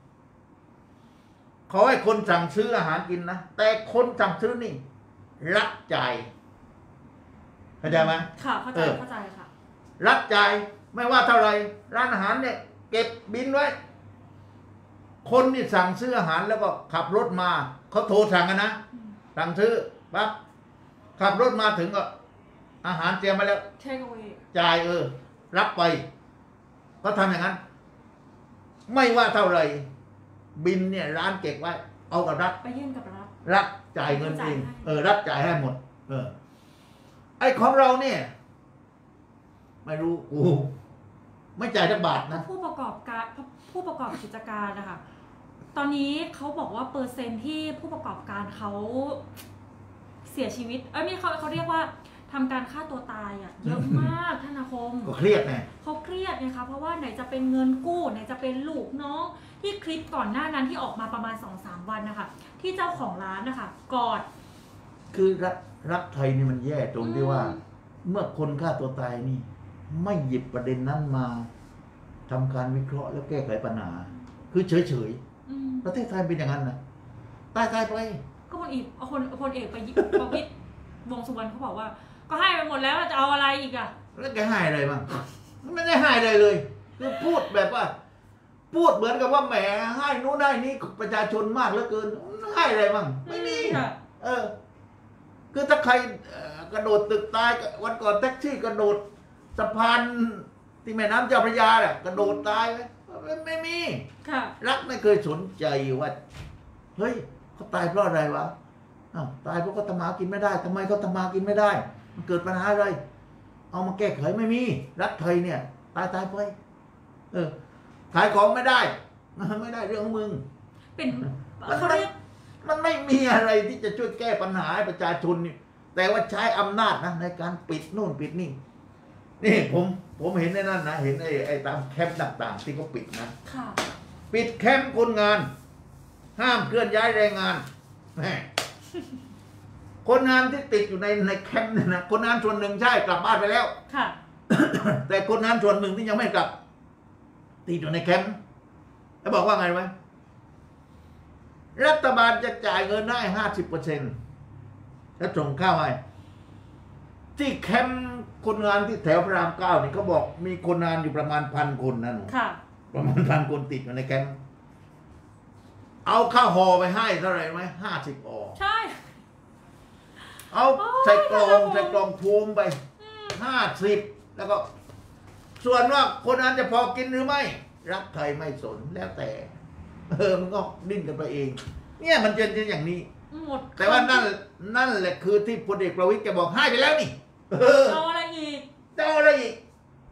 เขาให้คนสั่งซื้ออาหารกินนะแต่คนสั่งซื้อนี่รัฐจ่ายเข้าใจไหมค่ะเข้าใจเข้าใจค่ะรัฐจ่ายไม่ว่าเท่าไรร้านอาหารเนี่ยเก็บบินไว้คนนี่สั่งซื้ออาหารแล้วก็ขับรถมาเขาโทรสั่งกันนะสั่งซื้อปั๊บขับรถมาถึงก็อาหารเตรียมมาแล้วจ่ายเออรับไปก็ทำอย่างนั้นไม่ว่าเท่าไรบินเนี่ยร้านเก็บไว้เอากับรัฐไปยื่นกับรัฐรัฐจ่ายเงินเองเออรัฐจ่ายให้หมดเออไอ้ของเราเนี่ยไม่รู้กูไม่จ่ายสักบาทนะผู้ประกอบการผู้ประกอบกิจการนะคะตอนนี้เขาบอกว่าเปอร์เซ็นต์ที่ผู้ประกอบการเขาเสียชีวิตเอ้ยไม่เขาเขาเรียกว่าททำการฆ่าตัวตายอ่ะเยอะมากท่านอาคมก็เครียดไงเขาเครียดไงคะเพราะว่าไหนจะเป็นเงินกู้ไหนจะเป็นลูกน้องที่คลิปก่อนหน้านั้นที่ออกมาประมาณ สองสาม วันนะคะที่เจ้าของร้านนะคะกอดคือรัฐรัฐไทยนี่มันแย่ตรงที่ว่า เมื่อคนฆ่าตัวตายนี่ไม่หยิบประเด็นนั้นมาทำการวิเคราะห์แล้วแก้ไขปัญหาคือเฉยๆประเทศไทยเป็นอย่างนั้นนะตายตายไปก็พลเอกคนพลเอกประวิตรวงษ์สุวรรณเขาบอกว่าก็ให้ไปหมดแล้วจะเอาอะไรอีกอะแล้วแกให้อะไรบ้างไม่ได้ให้อะไรเลยคือพูดแบบว่าพูดเหมือนกับว่าแหมให้นู้นให้นี้ประชาชนมากเหลือเกินให้อะไรบ้างไม่มีเออคือถ้าใครกระโดดตึกตายวันก่อนแท็กซี่กระโดดสะพานที่แม่น้ำเจ้าพระยาเนี่ยกระโดดตายไหมไม่ไม่มีรักไม่เคยสนใจว่าเฮ้ยเขาตายเพราะอะไรวะอ้าวตายเพราะเขาทำมากินไม่ได้ทำไมเขาทำมากินไม่ได้มันเกิดปัญหาอะไรเอามาแก้ไขไม่มีรัฐไทยเนี่ยตายตายไปเออขายของไม่ได้ไม่ได้เรื่องของมึงเป็นเขาเรียกมันไม่มีอะไรที่จะช่วยแก้ปัญหาให้ประชาชนนี่แต่ว่าใช้อำนาจนะในการปิดโน่นปิดนี่นี่ผมผมเห็นในนั้นนะเห็นไอ้ไอ้ตามแคมป์ต่างๆที่เขาปิดนะปิดแคมป์คนงานห้ามเคลื่อนย้ายแรงงานแม่คนงานที่ติดอยู่ในในแคมป์เนี่ยนะคนงานส่วนหนึ่งใช่กลับบ้านไปแล้วค่ะแต่คนงานส่วนหนึ่งที่ยังไม่กลับติดอยู่ในแคมป์แล้วบอกว่าไงไหมรัฐบาลจะจ่ายเงินได้ห้าสิบเปอร์เซ็นต์แล้วส่งข้าวให้ที่แคมป์คนงานที่แถวพระรามเก้านี่เขาบอกมีคนงานอยู่ประมาณพันคนนั่นค่ะประมาณพันคนติดอยู่ในแคมป์เอาข้าวห่อไปให้เท่าไหร่ไหมห้าสิบห่อใช่เอาใส่กล่องใส่กล่องภูมิไปห้าสิบแล้วก็ส่วนว่าคนนั้นจะพอกินหรือไม่รัฐไทยไม่สนแล้วแต่เออมันก็ดิ้นกันไปเองเนี่ยมันจะเป็นอย่างนี้หมดแต่ว่านั่นนั่นแหละคือที่พลเอกประวิตรแกบอกให้ไปแล้วนี่เอาอะไรอีกเอาอะไรอีก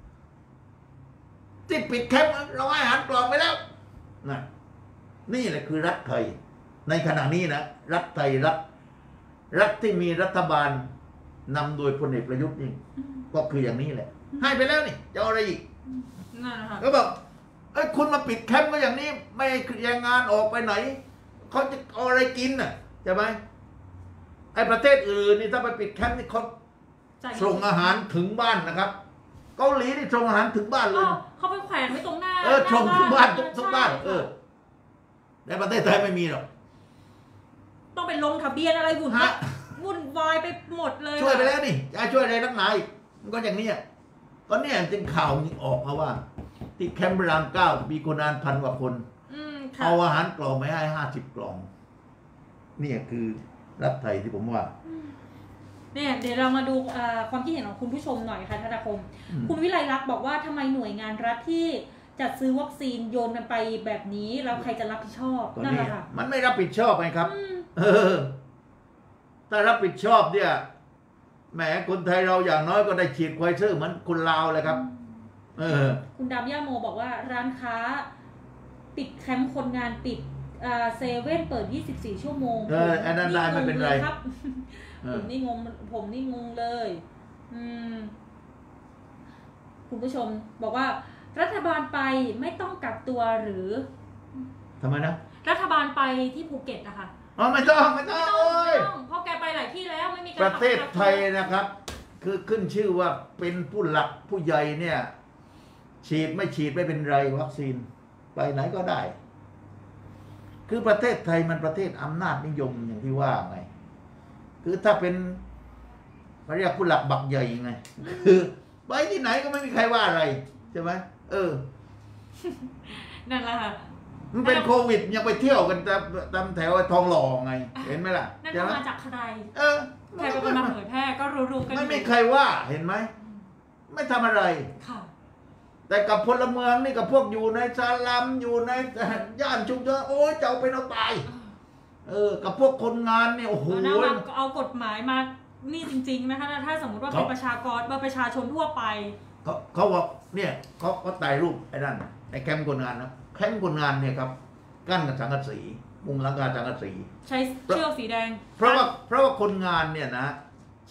ที่ปิดแคมป์เราให้อาหารกล่องไปแล้วนะนี่แหละคือรัฐไทยในขณะนี้นะรัฐไทยรัฐรัฐที่มีรัฐบาลนำโดยพลเอกประยุทธ์นี่ก็คืออย่างนี้แหละให้ไปแล้วนี่จะเอาอะไรอีกนั่นนะคะก็บอกไอ้คุณมาปิดแคมป์ก็อย่างนี้ไม่แรงงานออกไปไหนเขาจะเอาอะไรกินน่ะใช่ไหมไอ้ประเทศอื่นนี่ถ้าไปปิดแคมป์นี่เขาส่งอาหารถึงบ้านนะครับเกาหลีนี่ส่งอาหารถึงบ้านเลยเขาไปแขวนไว้ตรงหน้าเออส่งถึงบ้านทุกบ้านเออในประเทศไทยไม่มีหรอกต้องไปลงทะเบียนอะไรวุ่นวุ่นวายไปหมดเลยช่วยไปแล้วนี่จะช่วยอะไรนักหนาอีกมันก็อย่างนี้ก็เนี่ยจึงข่าวนี้ออกมาว่าที่แคมป์พระรามเก้ามีคนงานพันกว่าคนเอาอาหารกล่องไม่ให้ห้าสิบกล่องนี่คือรัฐไทยที่ผมว่าเนี่ยเดี๋ยวเรามาดูความคิดเห็นของคุณผู้ชมหน่อยค่ะธนาคมคุณวิไลลักษณ์บอกว่าทำไมหน่วยงานรัฐที่จัดซื้อวัคซีนโยนกันไปแบบนี้แล้วใครจะรับผิดชอบนั่นแหละค่ะมันไม่รับผิดชอบไงครับเออถ้ารับผิดชอบเนี่ยแหมคนไทยเราอย่างน้อยก็ได้ฉีดไฟเซอร์เหมือนคนลาวเลยครับเออคุณดำย่าโมบอกว่าร้านค้าปิดแคมป์คนงานปิดเซเว่นเปิดยี่สิบสี่ชั่วโมงเอออันนั้นได้ไม่เป็นไรครับผมนี่งงผมนี่งงเลยอืมคุณผู้ชมบอกว่ารัฐบาลไปไม่ต้องกักตัวหรือทำไมนะรัฐบาลไปที่ภูเก็ตนะคะอ๋อไม่ต้องไม่ต้องเพราะแกไปหลายที่แล้วไม่มีประเทศไทยนะครับคือขึ้นชื่อว่าเป็นผู้หลักผู้ใหญ่เนี่ยฉีดไม่ฉีดไม่เป็นไรวัคซีนไปไหนก็ได้คือประเทศไทยมันประเทศอำนาจนิยมอย่างที่ว่าไงคือถ้าเป็นเรียกผู้หลักบักใหญ่ไงคือไปที่ไหนก็ไม่มีใครว่าอะไรใช่ไหมเออนั่นแหละค่ะมันเป็นโควิดยังไปเที่ยวกันตามแถวทองหล่อไงเห็นไหมล่ะนั่นมาจากใครเออใครเป็นคนมาเผยแพร่ก็รู้ๆกันไม่มีใครว่าเห็นไหมไม่ทำอะไรค่ะแต่กับพลเมืองนี่กับพวกอยู่ในซาลัมอยู่ในย่านชุมชนโอ้ยจะเอาไปเอาตายเออกับพวกคนงานเนี่ยโอ้โหเอากฎหมายมานี่จริงๆนะคะถ้าสมมติว่าเป็นประชากรว่าประชาชนทั่วไปเขาเขาบอกเนี่ยเขาเขาถ่ายรูปไอ้นั่นไอ้แคมป์คนงานนะแคมป์คนงานเนี่ยครับกั้นกับสังกะสีมุงหลังคาสังกะสีใช้เชือกสีแดงเพราะว่าเพราะว่าคนงานเนี่ยนะ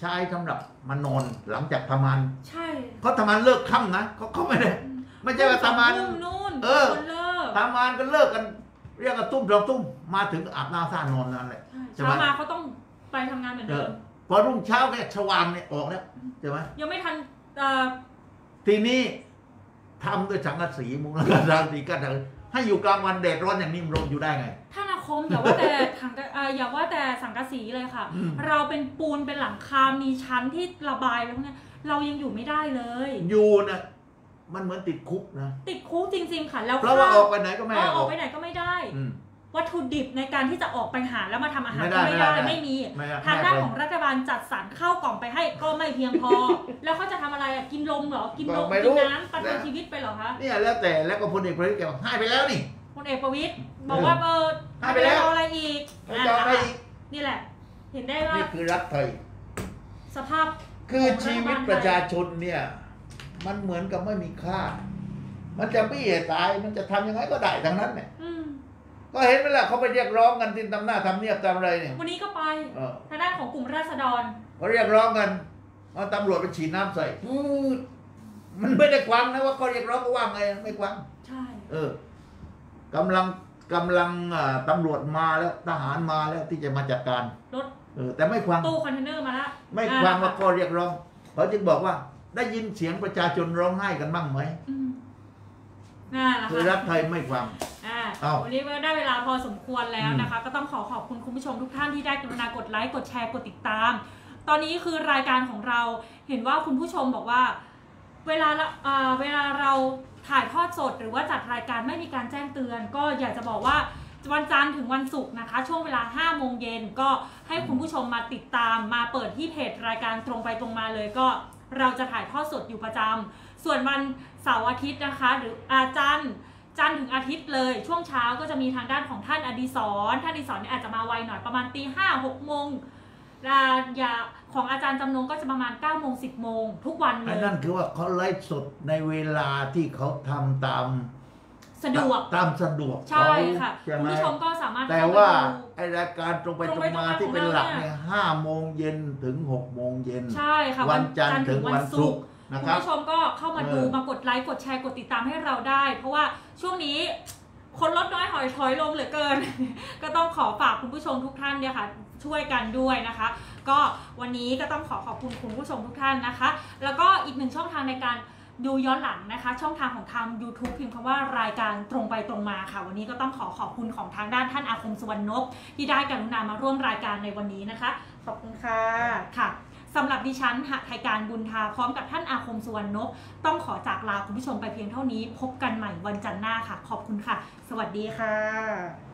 ใช้สำหรับมานอนหลังจากทำงานใช่เขาทำงานเลิกค่ำนะเขาเขาไม่ได้ไม่ใช่ว่าทำงานนู่นเออคนเลิกทำงานก็เลิกกันเรียกกันตุ้มสองตุ้มมาถึงอาบน้ำสร้างนอนนั่นแหละ ใช่ไหมเช้ามาเขาต้องไปทำงานเหมือนเอเดิอมพอรุ่งเช้าเนี่ยสว่างเนี่ยออกแล้วใช่ไหมยังไม่ทันเอ่อทีนี้ทำด้วยสังกะสีมุงแล้วก็สังกะสีกันเลยให้อยู่กลางวันแดดร้อนอย่างนี้มันอยู่ได้ไงท่านอาคมอย่าว่าแต่ถังกะเอ่ออย่าว่าแต่สังกะสีเลยค่ะอืมเราเป็นปูนเป็นหลังคา มีชั้นที่ระบายแล้วเนี่ยเรายังอยู่ไม่ได้เลยอยู่นะมันเหมือนติดคุกนะติดคุกจริง ๆ ค่ะ แล้วเพราะว่าข้ออกไปไหนก็ไม่เอให้อออออกกไปไหนก็ไม่ได้อืมวัตถุดิบในการที่จะออกไปหาแล้วมาทำอาหารไม่ก็ได้ไม่ได้ไม่ได้ไม่มีไม่ได้ทางด้านไม่ได้ของรัฐบาลจัดสรรข้าวกล่องไปให้ก็ไม่เพียงพอ แล้วเขาจะทำอะไรอ่ะกินลมเหรอกินลมไม่รู้กินน้ำประทังชีวิตไปเหรอคะเนี่ยแล้วแต่แล้วก็พลเอกประวิตรแกบอกให้ไปแล้วนี่พลเอกประวิตรบอกว่าเออให้ไปแล้วเอาอะไรอีกไม่จะเอาอะไรอีกนี่แหละ เห็นได้ว่านี่คือรัฐไทยสภาพคือชีวิตประชาชนชนเนี่ย มันเหมือนกับไม่มีค่า มันจะไม่เหตุตายมันจะทำยังไงก็ได้ทั้งนั้นเนี่ยอืมก็เห็นไหมล่ะเขาไปเรียกร้องกันที่ตำหน้าทำเนียบทำอะไรเนี่ยวันนี้ก็ไปเออทางด้านของกลุ่มราษฎรเขาเรียกร้องกันเอาตำรวจไปฉีดน้ำใส่พูดมันไม่ได้ควังนะว่าเขาเรียกร้องก็ว่าไงไม่ควังใช่เออกำลังกำลังอ่าตำรวจมาแล้วทหารมาแล้วที่จะมาจัดการรถเออแต่ไม่ควังตู้คอนเทนเนอร์มาแล้วไม่ควังว่าข้อเรียกร้องเขาจึงบอกว่าได้ยินเสียงประชาชนร้องไห้กันบ้างไหมอืมนั่นแหละคือค่ะรัฐไทยไม่ควังอ่าเอ้าวันนี้ก็ได้เวลาพอสมควรแล้วอืมนะคะ ก็ต้องขอขอบคุณคุณผู้ชมทุกท่านที่ได้กรุณากดไลค์กดแชร์กดติดตาม ตอนนี้คือรายการของเราเห็นว่าคุณผู้ชมบอกว่า เวลาละอ่าเวลาเราถ่ายทอดสดหรือว่าจัดรายการไม่มีการแจ้งเตือน ก็อยากจะบอกว่าวันจันทร์ถึงวันศุกร์นะคะ ช่วงเวลาห้าโมงเย็นก็ให้คุณผู้ชมมาติดตามมาเปิดที่เพจรายการตรงไปตรงมาเลยก็เราจะถ่ายทอดสดอยู่ประจำส่วนวันเสาร์อาทิตย์นะคะ หรืออาจันทร์จันทร์ถึงอาทิตย์เลยช่วงเช้าก็จะมีทางด้านของท่านอดิศรท่านอดิศรเนี่ยอาจจะมาไวหน่อยประมาณตีห้าหกโมงอย่าของอาจารย์จำนงก็จะประมาณเก้าโมงสิบโมงทุกวันเลอันยนั้นคือว่าเขาไลฟ์สดในเวลาที่เขาทำตามสะดวกตามสะดวกใช่เขาค่ะใช่คุไหณมผู้ชมก็สามารถแต่เข้ไปว่าดูไอรายการตรงไปตรงตรงไปตรงมามาที่เป็นหลักของเราเนี่เนี่ย ยห้าโมงเย็นถึงหกโมงเย็นใช่ค่ะวันจันทร์ถึงวันศุกร์นะคุณครับผู้ชมก็เข้ามาดูเออมากดไลค์กดแชร์กดติดตามให้เราได้ เพราะว่าช่วงนี้คนลดน้อยหอยถอยลงเหลือเกิน ก็ต้องขอฝากคุณผู้ชมทุกท่านเนี่ยค่ะช่วยกันด้วยนะคะ ก็วันนี้ก็ต้องขอขอบคุณคุณผู้ชมทุกท่านนะคะ แล้วก็อีกหนึ่งช่องทางในการดูย้อนหลังนะคะ ช่องทางของทาง YouTube พิมพ์คำว่ารายการตรงไปตรงมาค่ะ วันนี้ก็ต้องขอขอบคุณของทางด้านท่านอาคมสุวรรณนพที่ได้กรุณามาร่วมรายการในวันนี้นะคะขอบคุณค่ะค่ะสำหรับดิฉันหไทยการบุญทาพร้อมกับท่านอาคมสุวรรณนพต้องขอจากลาคุณผู้ชมไปเพียงเท่านี้พบกันใหม่วันจันทร์หน้าค่ะ ขอบคุณค่ะ สวัสดีค่ะ